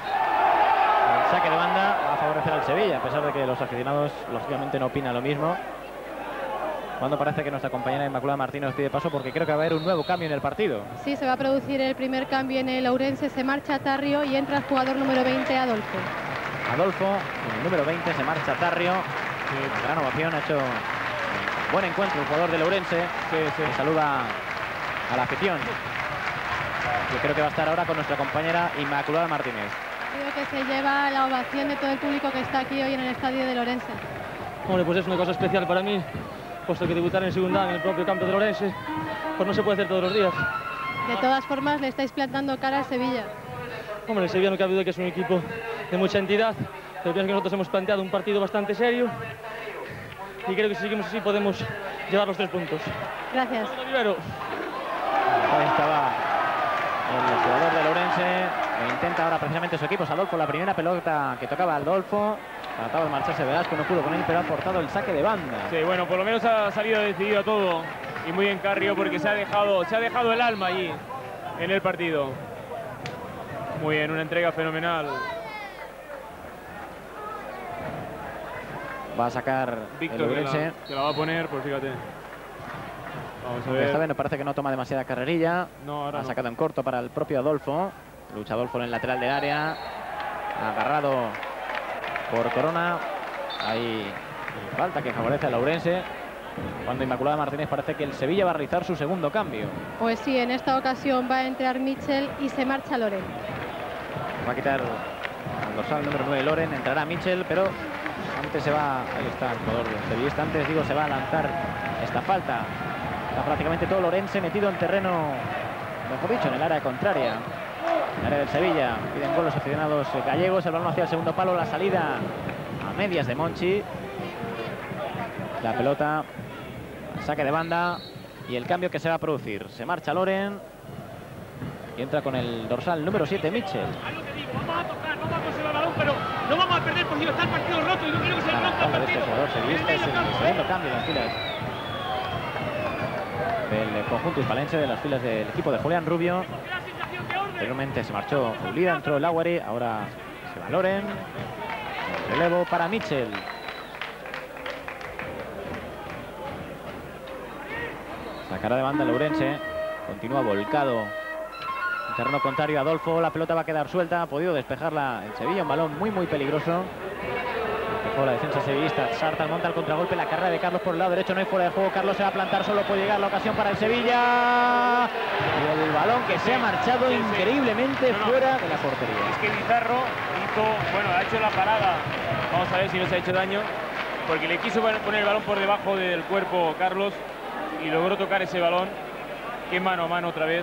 El saque de banda va a favorecer al Sevilla, a pesar de que los aficionados lógicamente no opinan lo mismo. Cuando parece que nuestra compañera Inmaculada Martínez pide paso, porque creo que va a haber un nuevo cambio en el partido. Sí, se va a producir el primer cambio en el Ourense. Se marcha Tarrio y entra el jugador número 20, Adolfo. Adolfo, en el número 20 se marcha Tarrio. Gran ovación, ha hecho un buen encuentro el jugador del Ourense. Que saluda a la afición. Yo creo que va a estar ahora con nuestra compañera Inmaculada Martínez. Creo que se lleva la ovación de todo el público que está aquí hoy en el estadio del Ourense. Hombre, pues es una cosa especial para mí, puesto que debutar en segunda en el propio campo del Ourense, pues no se puede hacer todos los días. De todas formas, le estáis plantando cara al Sevilla. Hombre, el Sevilla no cabe duda que es un equipo de mucha entidad, pero pienso que nosotros hemos planteado un partido bastante serio y creo que si seguimos así podemos llevar los 3 puntos. Gracias. Ahí estaba el jugador del Ourense, que intenta ahora precisamente su equipo, es Adolfo, la primera pelota que tocaba Adolfo. Trataba de marcharse Velasco, no pudo con él, pero ha aportado el saque de banda. Sí, bueno, por lo menos ha salido decidido todo, y muy en Carrio, porque se ha dejado el alma allí en el partido. Muy bien, una entrega fenomenal. Va a sacar Víctor, el Ourense. que la va a poner, pues fíjate. Vamos a ver. Esta vez me parece que no toma demasiada carrerilla. No, ahora ha no. sacado en corto para el propio Adolfo. Lucha Adolfo en el lateral del área. Agarrado por Corona. Hay falta que favorece al Ourense. Cuando Inmaculada Martínez parece que el Sevilla va a realizar su segundo cambio. Pues sí, en esta ocasión va a entrar Michel y se marcha Loren. Va a quitar al dorsal número 9 Loren. Entrará Michel, pero antes se va... Ahí está el jugador sevillista. Antes, digo, se va a lanzar esta falta. Está prácticamente todo Ourense metido en terreno, mejor dicho, en el área contraria. En el área del Sevilla. Piden gol los aficionados gallegos. El balón hacia el segundo palo. La salida a medias de Monchi. La pelota, saque de banda y el cambio que se va a producir. Se marcha Loren y entra con el dorsal número 7 Michel. Vamos a tocar, vamos a conseguir el balón, pero no vamos a perder porque está el partido roto y no quiero que se rompa el partido. Este jugador sevillista es el segundo cambio en las filas del conjunto hispalense, de las filas del equipo de Julián Rubio. Anteriormente se marchó Ulida, entró el Aguari, ahora se va Loren. El relevo para Michel. Sacará de banda el Ourense. Continúa volcado terreno contrario, Adolfo, la pelota va a quedar suelta, ha podido despejarla el Sevilla, un balón muy peligroso. Despejó la defensa sevillista, Sartas monta el contragolpe, la carrera de Carlos por el lado derecho, no hay fuera de juego, Carlos se va a plantar, solo puede llegar la ocasión para el Sevilla. Y el balón que se ha marchado increíblemente fuera de la portería. Es que Bizarro ha hecho la parada, vamos a ver si no se ha hecho daño, porque le quiso poner el balón por debajo del cuerpo Carlos y logró tocar ese balón. Que mano a mano otra vez.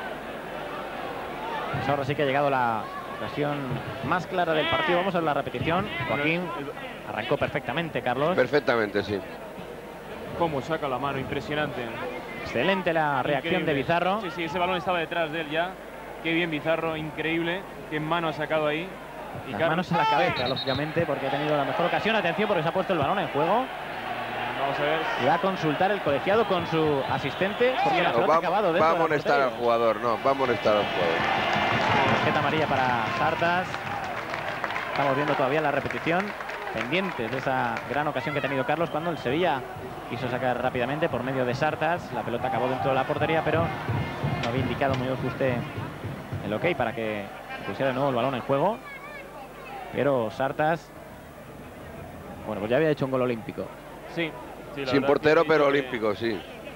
Pues ahora sí que ha llegado la ocasión más clara del partido. Vamos a ver la repetición. Joaquín arrancó perfectamente, Carlos. Perfectamente, sí. Cómo saca la mano, impresionante. Excelente la reacción de Bizarro. Sí, ese balón estaba detrás de él ya. Qué bien Bizarro, increíble. Qué mano ha sacado ahí. Y las manos a la cabeza, lógicamente, porque ha tenido la mejor ocasión. Atención, porque se ha puesto el balón en juego. Vamos a ver. Y va a consultar el colegiado con su asistente, porque la pelota ha acabado dentro. Va a amonestar al jugador, va a amonestar al jugador. Tarjeta amarilla para Sartas. Estamos viendo todavía la repetición, pendientes de esa gran ocasión que ha tenido Carlos cuando el Sevilla quiso sacar rápidamente por medio de Sartas. La pelota acabó dentro de la portería, pero no había indicado muy justo el ok para que pusiera de nuevo el balón en juego. Pero Sartas, bueno, pues ya había hecho un gol olímpico. Sí. Sin portero, pero olímpico, sí.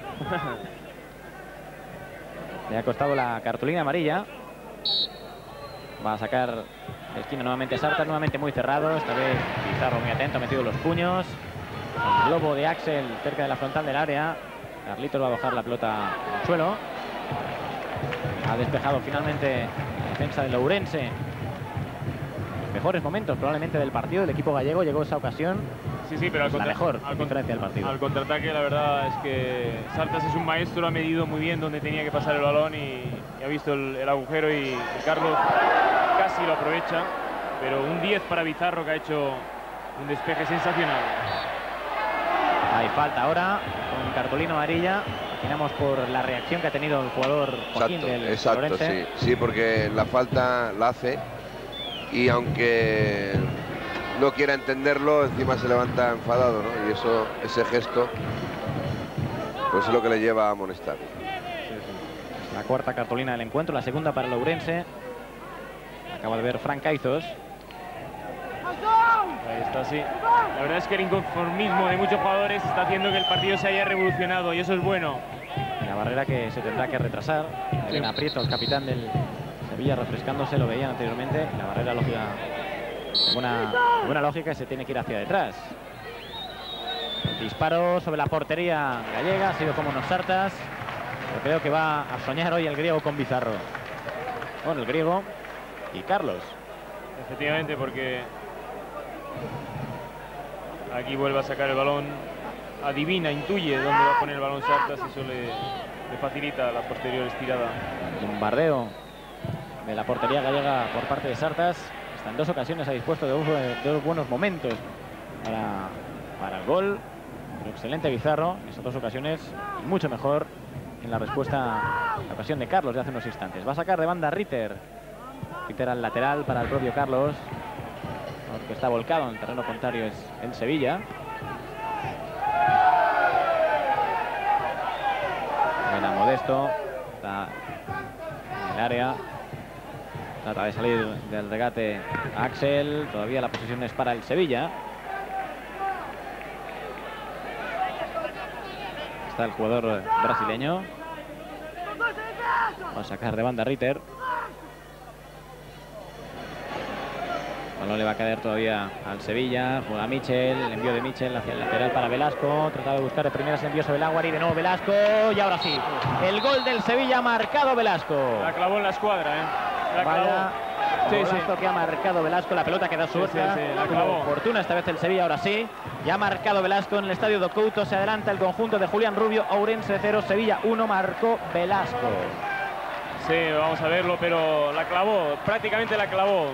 Le ha costado la cartulina amarilla. Va a sacar de esquina nuevamente Sartas, nuevamente muy cerrado. Esta vez Bizarro muy atento, ha metido los puños. El globo de Axel cerca de la frontal del área. Carlitos va a bajar la pelota al suelo. Ha despejado finalmente la defensa del Ourense. Mejores momentos probablemente del partido. El equipo gallego llegó esa ocasión. Sí, pero la mejor diferencia del partido. Al contraataque, la verdad es que Sartas es un maestro, ha medido muy bien dónde tenía que pasar el balón y ha visto el agujero y Carlos casi lo aprovecha. Pero un 10 para Bizarro, que ha hecho un despeje sensacional. Hay falta ahora con cartulina amarilla. Imaginamos por la reacción que ha tenido el jugador Joaquín del Ourense. Sí, porque la falta la hace y aunque no quiera entenderlo, encima se levanta enfadado, ¿no? Y ese gesto, pues es lo que le lleva a amonestar. La cuarta cartulina del encuentro, la segunda para el Ourense. Acaba de ver Frank Caizos. Ahí está, sí. La verdad es que el inconformismo de muchos jugadores está haciendo que el partido se haya revolucionado y eso es bueno. La barrera que se tendrá que retrasar. Elena Prieto, el capitán del Sevilla, refrescándose, lo veían anteriormente. La barrera lógica. Buena lógica, se tiene que ir hacia detrás. El disparo sobre la portería gallega, ha sido como unos Sartas. Yo creo que va a soñar hoy el griego con Bizarro. Bueno, el griego y Carlos. Efectivamente, porque aquí vuelve a sacar el balón. Adivina, intuye dónde va a poner el balón Sartas y eso le facilita la posterior estirada. El bombardeo de la portería gallega por parte de Sartas. En dos ocasiones ha dispuesto de dos buenos momentos para el gol. Pero excelente Bizarro en esas dos ocasiones y mucho mejor en la respuesta a la ocasión de Carlos de hace unos instantes. Va a sacar de banda Ritter. Ritter al lateral para el propio Carlos. Porque está volcado en el terreno contrario es el Sevilla. Buena Modesto. Está en el área. Trata de salir del regate Axel. Todavía la posición es para el Sevilla. Está el jugador brasileño. Va a sacar de banda Ritter. El balón le va a caer todavía al Sevilla. Juega Michel. El envío de Michel hacia el lateral para Velasco. Trata de buscar de primeras el envío sobre el Aguari. De nuevo Velasco. Y ahora sí. El gol del Sevilla ha marcado Velasco. La clavó en la escuadra, Vaya golazo que ha marcado Velasco. La pelota queda suelta. La clavó. Fortuna esta vez el Sevilla, ahora sí. Ya ha marcado Velasco en el estadio do Couto. Se adelanta el conjunto de Julián Rubio. Ourense 0, Sevilla 1. Marcó Velasco. Sí, vamos a verlo, pero la clavó. Prácticamente la clavó.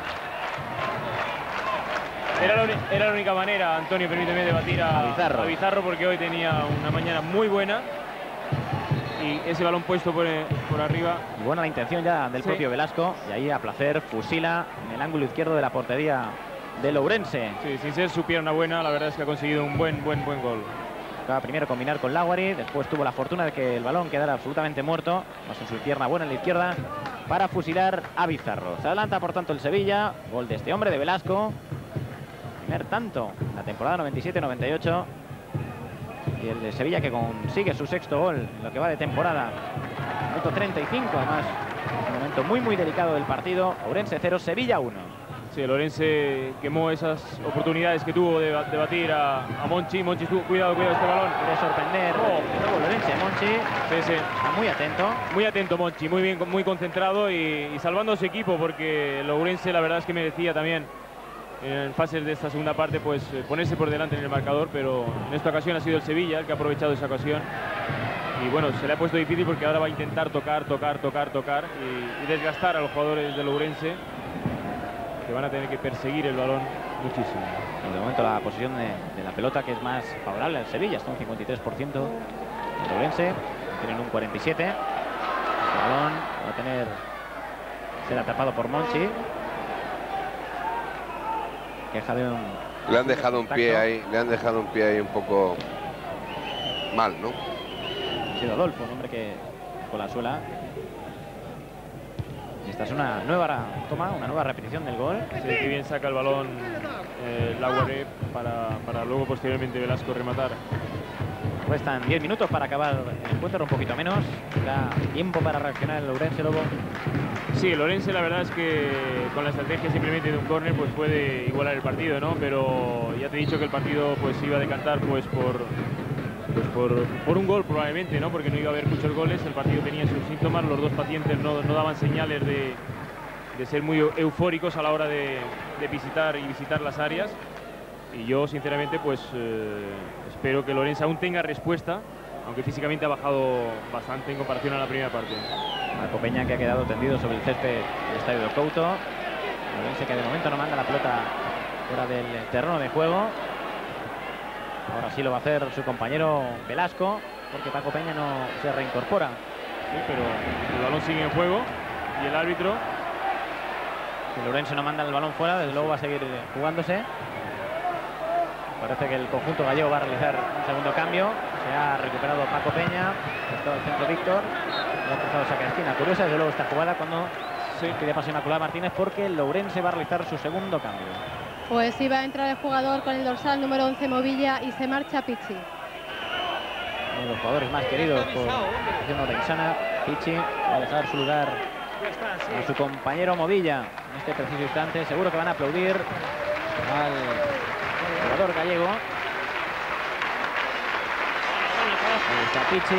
Era la única manera, Antonio, permíteme, de batir a Bizarro, porque hoy tenía una mañana muy buena. Y ese balón puesto por arriba. Y buena la intención ya del propio Velasco. Y ahí a placer fusila en el ángulo izquierdo de la portería del Ourense. Sí, sin ser su pierna buena, la verdad es que ha conseguido un buen gol. Acaba primero combinar con Laguari, después tuvo la fortuna de que el balón quedara absolutamente muerto. Más en su pierna buena en la izquierda. para fusilar a Bizarro. Se adelanta por tanto el Sevilla, gol de este hombre, de Velasco. Primer tanto en la temporada 97-98. Y el de Sevilla que consigue su sexto gol en lo que va de temporada. Minuto 35, además, un momento muy delicado del partido. Ourense 0, Sevilla 1. Sí, el Ourense quemó esas oportunidades que tuvo de batir a Monchi. Monchi estuvo, cuidado este balón. Quiere sorprender. Luego Ourense, Monchi. Sí. Está muy atento. Muy atento Monchi, muy bien, muy concentrado y salvando a su equipo, porque el Ourense la verdad es que merecía también en fases de esta segunda parte pues ponerse por delante en el marcador, pero en esta ocasión ha sido el Sevilla el que ha aprovechado esa ocasión. Y bueno, se le ha puesto difícil porque ahora va a intentar tocar y desgastar a los jugadores del Ourense, que van a tener que perseguir el balón muchísimo. De momento la posición de la pelota que es más favorable al Sevilla, está un 53% el Ourense, tienen un 47%. El balón va a ser atrapado por Monchi. Queja de le han dejado un pie ahí, un poco mal, ¿no? Ha sido Adolfo, un hombre que con la suela. Y esta es una nueva toma, una nueva repetición del gol. Sí, que bien saca el balón Laguaré para luego posteriormente Velasco rematar. Restan 10 minutos para acabar el encuentro, un poquito menos. Da tiempo para reaccionar el Ourense, Lobo. Sí, el Ourense la verdad es que con la estrategia simplemente de un córner pues puede igualar el partido, ¿no? Pero ya te he dicho que el partido pues iba a decantar pues por un gol probablemente, ¿no? Porque no iba a haber muchos goles, el partido tenía sus síntomas, los dos pacientes no daban señales de ser muy eufóricos a la hora de visitar las áreas. Y yo sinceramente pues espero que el Ourense aún tenga respuesta, aunque físicamente ha bajado bastante en comparación a la primera parte. Marco Peña, que ha quedado tendido sobre el césped del estadio de Couto. El Ourense que de momento no manda la pelota fuera del terreno de juego. Ahora sí lo va a hacer su compañero Velasco, porque Paco Peña no se reincorpora. Sí, pero el balón sigue en juego y el árbitro... Si el Ourense no manda el balón fuera, desde luego va a seguir jugándose. Parece que el conjunto gallego va a realizar un segundo cambio. Se ha recuperado Paco Peña, está el centro Víctor, ha cruzado saque de esquina. Curiosa desde luego esta jugada cuando pide paso Inmaculada Martínez, porque el Ourense va a realizar su segundo cambio. Pues iba a entrar el jugador con el dorsal número 11 Movilla y se marcha Pichi. Uno de los jugadores más queridos por la selección orensana. Pichi va a dejar su lugar a su compañero Movilla en este preciso instante. Seguro que van a aplaudir al jugador gallego. Ahí está Pichi.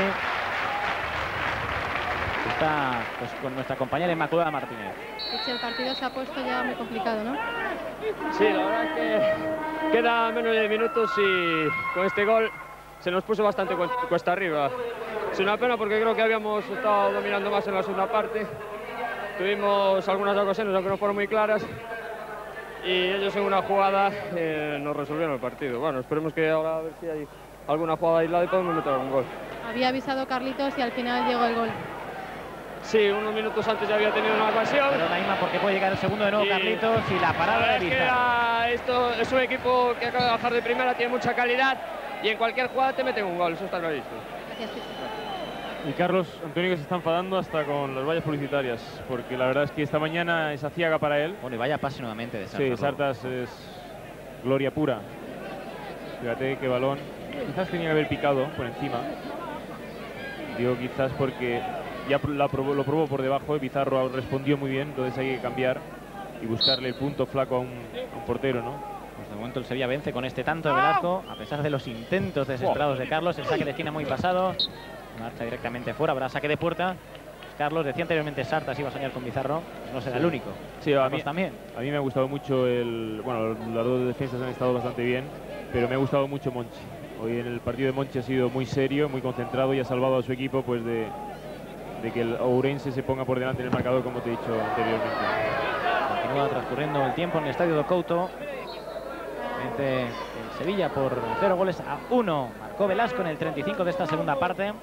Está pues, con nuestra compañera Inmaculada Martínez. Pichi, el partido se ha puesto ya muy complicado, ¿no? Sí, la verdad es que queda menos de 10 minutos y con este gol se nos puso bastante cuesta arriba. Es una pena porque creo que habíamos estado dominando más en la segunda parte. Tuvimos algunas ocasiones, aunque no fueron muy claras, y ellos en una jugada nos resolvieron el partido. Bueno, esperemos que ahora a ver si hay alguna jugada aislada y podemos meter algún gol. Había avisado Carlitos y al final llegó el gol. Sí, unos minutos antes ya había tenido una ocasión. Pero Naima, porque puede llegar el segundo de nuevo Carlitos y la parada de Bizarro. Esto es un equipo que acaba de bajar de primera, tiene mucha calidad y en cualquier jugada te meten un gol, eso está clarísimo. Gracias, Pichi. Y Carlos Antonio, que se está enfadando hasta con las vallas publicitarias, porque la verdad es que esta mañana es aciaga para él. Bueno, y vaya pase nuevamente de Sartas. Sí, Sartas es gloria pura. Fíjate qué balón. Quizás tenía que haber picado por encima. Digo quizás porque ya lo probó por debajo y Bizarro respondió muy bien, entonces hay que cambiar y buscarle el punto flaco a un portero, ¿no? Pues de momento el Sevilla vence con este tanto de Velasco, a pesar de los intentos desesperados de Carlos. El saque de esquina muy pasado, marcha directamente fuera, habrá saque de puerta. Carlos decía anteriormente Sartas iba a soñar con Bizarro, no será el único. Sí, a mí también. A mí me ha gustado mucho bueno, las dos defensas han estado bastante bien, pero me ha gustado mucho Monchi. Hoy en el partido de Monchi ha sido muy serio, muy concentrado y ha salvado a su equipo pues de que el Ourense se ponga por delante en el marcador, como te he dicho anteriormente. Continúa transcurriendo el tiempo en el estadio de Couto. Vence el Sevilla por 0-1. Marcó Velasco en el 35 de esta segunda parte.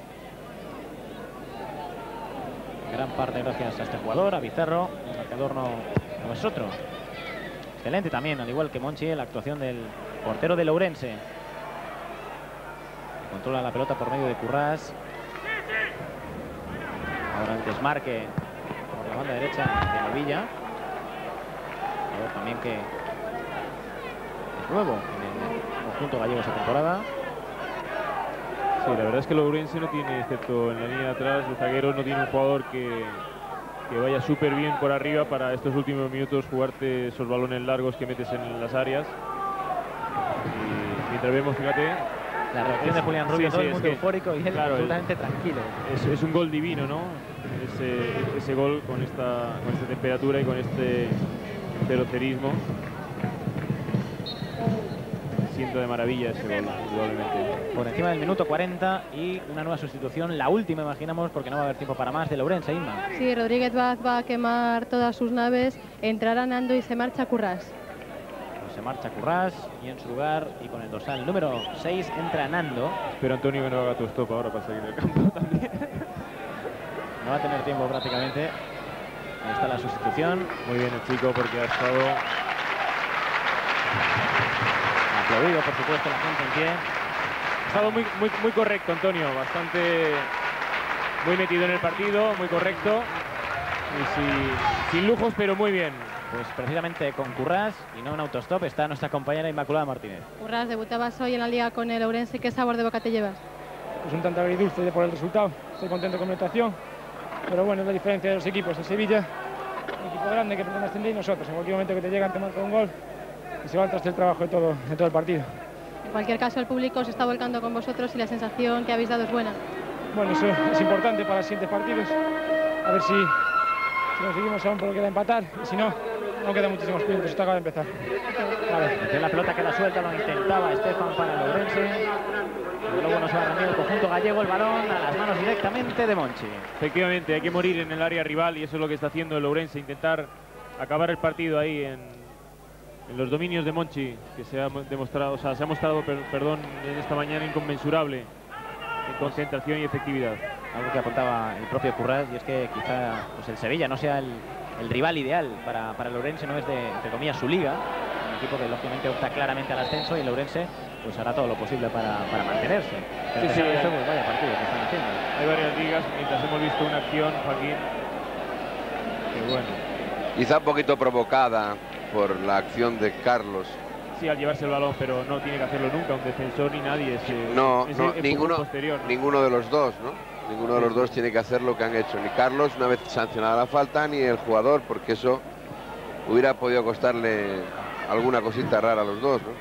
Gran parte gracias a este jugador, a Bizarro. El marcador no es otro. Excelente también, al igual que Monchi, la actuación del portero del Ourense. Controla la pelota por medio de Currás. Ahora el desmarque la banda derecha de Movilla. Jugador también que es nuevo en el conjunto gallego esta temporada. Sí, la verdad es que el Ourense no tiene, excepto en la línea de atrás de zagueros, no tiene un jugador que vaya súper bien por arriba para estos últimos minutos jugarte esos balones largos que metes en las áreas. Y mientras vemos, fíjate, la reacción de Julián Rubio, todo el mundo eufórico y él claro, absolutamente tranquilo. Es un gol divino, ¿no? Ese gol con esta temperatura y con este cerocerismo. Siento de maravilla ese gol, indudablemente. Por encima del minuto 40 y una nueva sustitución, la última imaginamos, porque no va a haber tiempo para más, de Ourense, Inma. Sí, Rodríguez Vaz va a quemar todas sus naves, entrará Nando y se marcha Currás. Pues se marcha Currás y en su lugar, y con el dorsal número 6, entra Nando. Espero, Antonio, que no haga tu stop ahora para salir del campo también. No va a tener tiempo prácticamente. Ahí está la sustitución. Muy bien el chico, porque ha estado aplaudido, por supuesto, la gente en pie. Ha estado muy correcto, Antonio, bastante muy metido en el partido, muy correcto y sin lujos, pero muy bien. Pues precisamente con Currás y no un autostop está nuestra compañera Inmaculada Martínez. Currás, debutabas hoy en la liga con el Ourense. ¿Qué sabor de boca te llevas? Pues un tanto agridulce por el resultado. Estoy contento con mi actuación, pero bueno, es la diferencia de los equipos. El Sevilla, un equipo grande que pretende ascender, y nosotros, en cualquier momento que te llegan te marca un gol y se va al traste el trabajo de todo el partido. En cualquier caso, el público se está volcando con vosotros y la sensación que habéis dado es buena. Bueno, eso es importante para los siguientes partidos. A ver si conseguimos aún, pero queda empatar, y si no, aún quedan muchísimos puntos. Esto acaba de empezar. Vale, la pelota queda suelta, lo intentaba Estefan para el Ourense. Luego nos va a rendir el conjunto gallego, el balón a las manos directamente de Monchi. Efectivamente, hay que morir en el área rival y eso es lo que está haciendo el Ourense, intentar acabar el partido ahí en los dominios de Monchi, que se ha demostrado, se ha mostrado, perdón, en esta mañana inconmensurable en concentración y efectividad. Algo que apuntaba el propio Currás, y es que quizá pues el Sevilla no sea el rival ideal para el Ourense, no es de, entre comillas, su liga, un equipo que lógicamente opta claramente al ascenso, y el Ourense pues hará todo lo posible para mantenerse. Pero Sí, eso, pues, vaya partido que están haciendo. Hay varias ligas, mientras hemos visto una acción, Joaquín, que bueno. Quizá un poquito provocada por la acción de Carlos. Sí, al llevarse el balón, pero no tiene que hacerlo nunca un defensor ni nadie. Ninguno de los dos, ¿no? Ninguno de los dos tiene que hacer lo que han hecho. Ni Carlos, una vez sancionada la falta, ni el jugador, porque eso hubiera podido costarle alguna cosita rara a los dos, ¿no?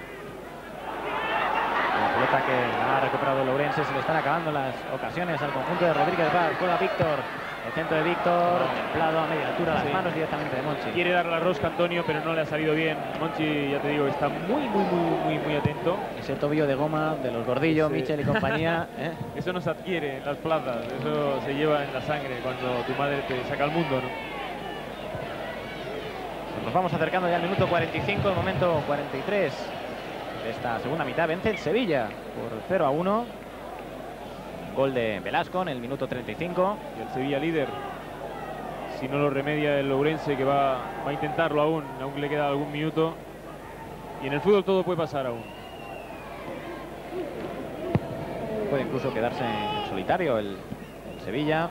La pelota que ha recuperado el Ourense, se le están acabando las ocasiones al conjunto de Rodríguez Vaz. Juega Víctor, el centro de Víctor, templado a media altura, las manos directamente de Monchi. Quiere dar la rosca a Antonio, pero no le ha salido bien. Monchi, ya te digo, está muy atento. Ese tobillo de goma de los Gordillo, sí. Michel y compañía. Eso no se adquiere en las plazas, eso se lleva en la sangre cuando tu madre te saca al mundo, ¿no? Nos vamos acercando ya al minuto 45, el momento 43 de esta segunda mitad. Vence el Sevilla por 0-1. Gol de Velasco en el minuto 35. Y el Sevilla líder. Si no lo remedia el Ourense, que va a intentarlo aún le queda algún minuto. Y en el fútbol todo puede pasar aún. Puede incluso quedarse en solitario el Sevilla.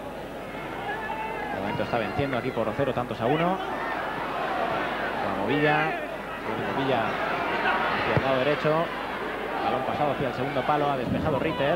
De momento está venciendo aquí por 0 tantos a 1. Con Movilla hacia el lado derecho. Balón pasado hacia el segundo palo, ha despejado Ritter.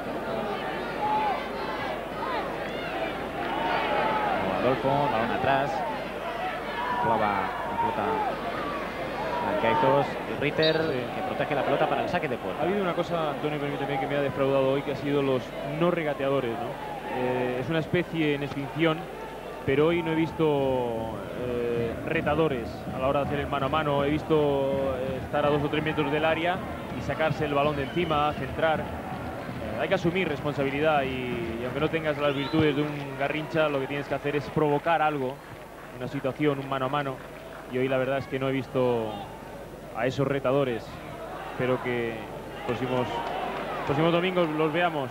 Adolfo, balón atrás. Clava la pelota Blancaizos y Ritter, sí, que protege la pelota para el saque de puerta. Ha habido una cosa, Antonio, permíteme, que me ha defraudado hoy, que ha sido los no regateadores, ¿no? Es una especie en extinción, pero hoy no he visto retadores a la hora de hacer el mano a mano. He visto estar a 2 o 3 metros del área y sacarse el balón de encima, centrar. Hay que asumir responsabilidad y aunque no tengas las virtudes de un Garrincha, lo que tienes que hacer es provocar algo, una situación, un mano a mano. Y hoy la verdad es que no he visto a esos retadores. Espero que próximos domingos los veamos.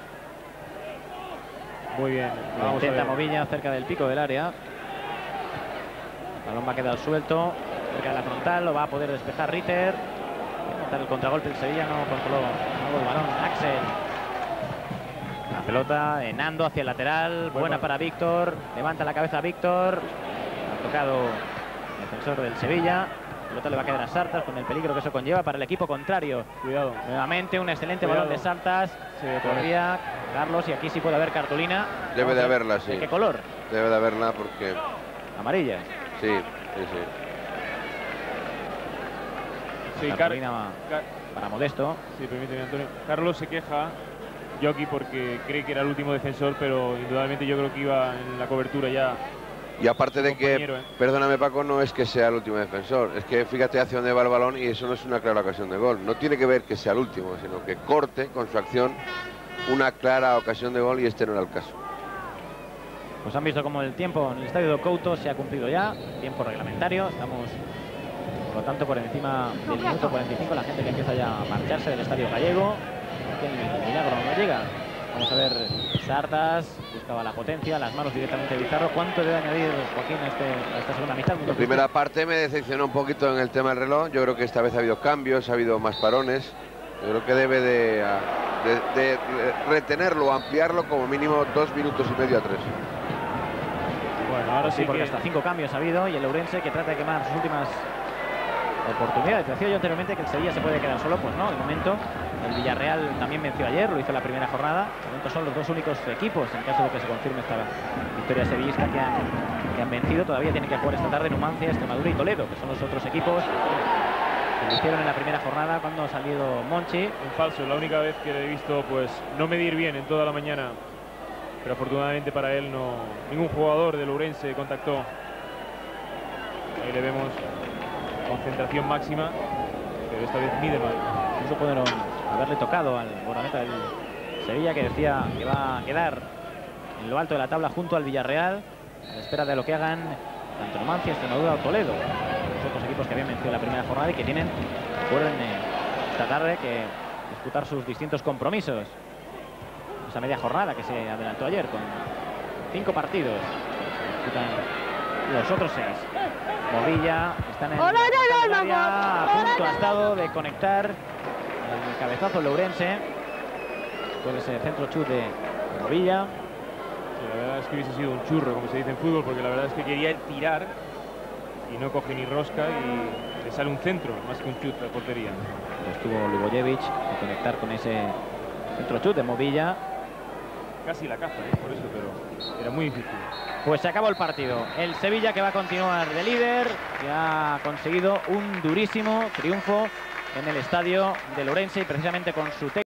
Muy bien. Vamos intenta a ver. Movilla cerca del pico del área. El balón va a quedar suelto cerca de la frontal, lo va a poder despejar Ritter. Va a intentar el contragolpe, el Sevilla no controló el balón. Axel. La pelota en Nando hacia el lateral, buena para Víctor, levanta la cabeza Víctor, ha tocado el defensor del Sevilla, la pelota le va a quedar a Sartas con el peligro que eso conlleva para el equipo contrario. Cuidado. Nuevamente un excelente Cuidado. balón de Sartas, corría Carlos y aquí sí puede haber cartulina. Debe de haberla, sí. ¿De qué color? Debe de haberla porque... Amarilla. Sí, sí, sí. Sí, Cartulina para Modesto. Sí, permíteme, Antonio. Carlos se queja, Jockey, porque cree que era el último defensor, pero indudablemente yo creo que iba en la cobertura ya. Y aparte de que, compañero, perdóname Paco, no es que sea el último defensor, es que fíjate hacia dónde va el balón y eso no es una clara ocasión de gol. No tiene que ver que sea el último, sino que corte con su acción una clara ocasión de gol y este no era el caso. Pues han visto como el tiempo en el estadio de Couto se ha cumplido ya, tiempo reglamentario, estamos por lo tanto por encima del minuto 45, la gente que empieza ya a marcharse del estadio gallego, que el milagro no llega. Vamos a ver, Sartas buscaba la potencia, las manos directamente de Bizarro. ¿Cuánto debe añadir Joaquín a esta segunda mitad? La primera parte me decepcionó un poquito en el tema del reloj, yo creo que esta vez ha habido cambios, ha habido más parones, yo creo que debe de retenerlo, ampliarlo como mínimo 2 minutos y medio a 3. Bueno, ahora sí, porque hasta 5 cambios ha habido y el Ourense que trata de quemar sus últimas oportunidades. Decía yo anteriormente que el Sevilla se puede quedar solo, pues no, de momento el Villarreal también venció ayer, lo hizo en la primera jornada. De momento son los dos únicos equipos, en caso de que se confirme esta victoria sevillista, que han vencido. Todavía tienen que jugar esta tarde Numancia, Extremadura y Toledo, que son los otros equipos que lo hicieron en la primera jornada cuando ha salido Monchi. En falso, la única vez que le he visto pues no medir bien en toda la mañana, pero afortunadamente para él no, ningún jugador del Ourense contactó. Ahí le vemos concentración máxima, pero esta vez mide mal. Incluso pudieron haberle tocado al guardameta del Sevilla, que decía que va a quedar en lo alto de la tabla junto al Villarreal, a la espera de lo que hagan tanto Numancia, Extremadura o Toledo, los otros equipos que habían vencido la primera jornada y que tienen esta tarde que disputar sus distintos compromisos. Esa media jornada que se adelantó ayer con 5 partidos. Disputan los otros 6. Movilla están en la área, a punto ha estado de conectar el cabezazo Ourense. Puede ser centro chut de Movilla. Sí, la verdad es que hubiese sido un churro, como se dice en fútbol, porque la verdad es que quería tirar y no coge ni rosca y le sale un centro más que un chut a portería. Estuvo Lubojevic a conectar con ese centro chut de Movilla. Casi la caza, por eso, pero era muy difícil. Pues se acabó el partido. El Sevilla, que va a continuar de líder, que ha conseguido un durísimo triunfo en el estadio de Ourense y precisamente con su técnico.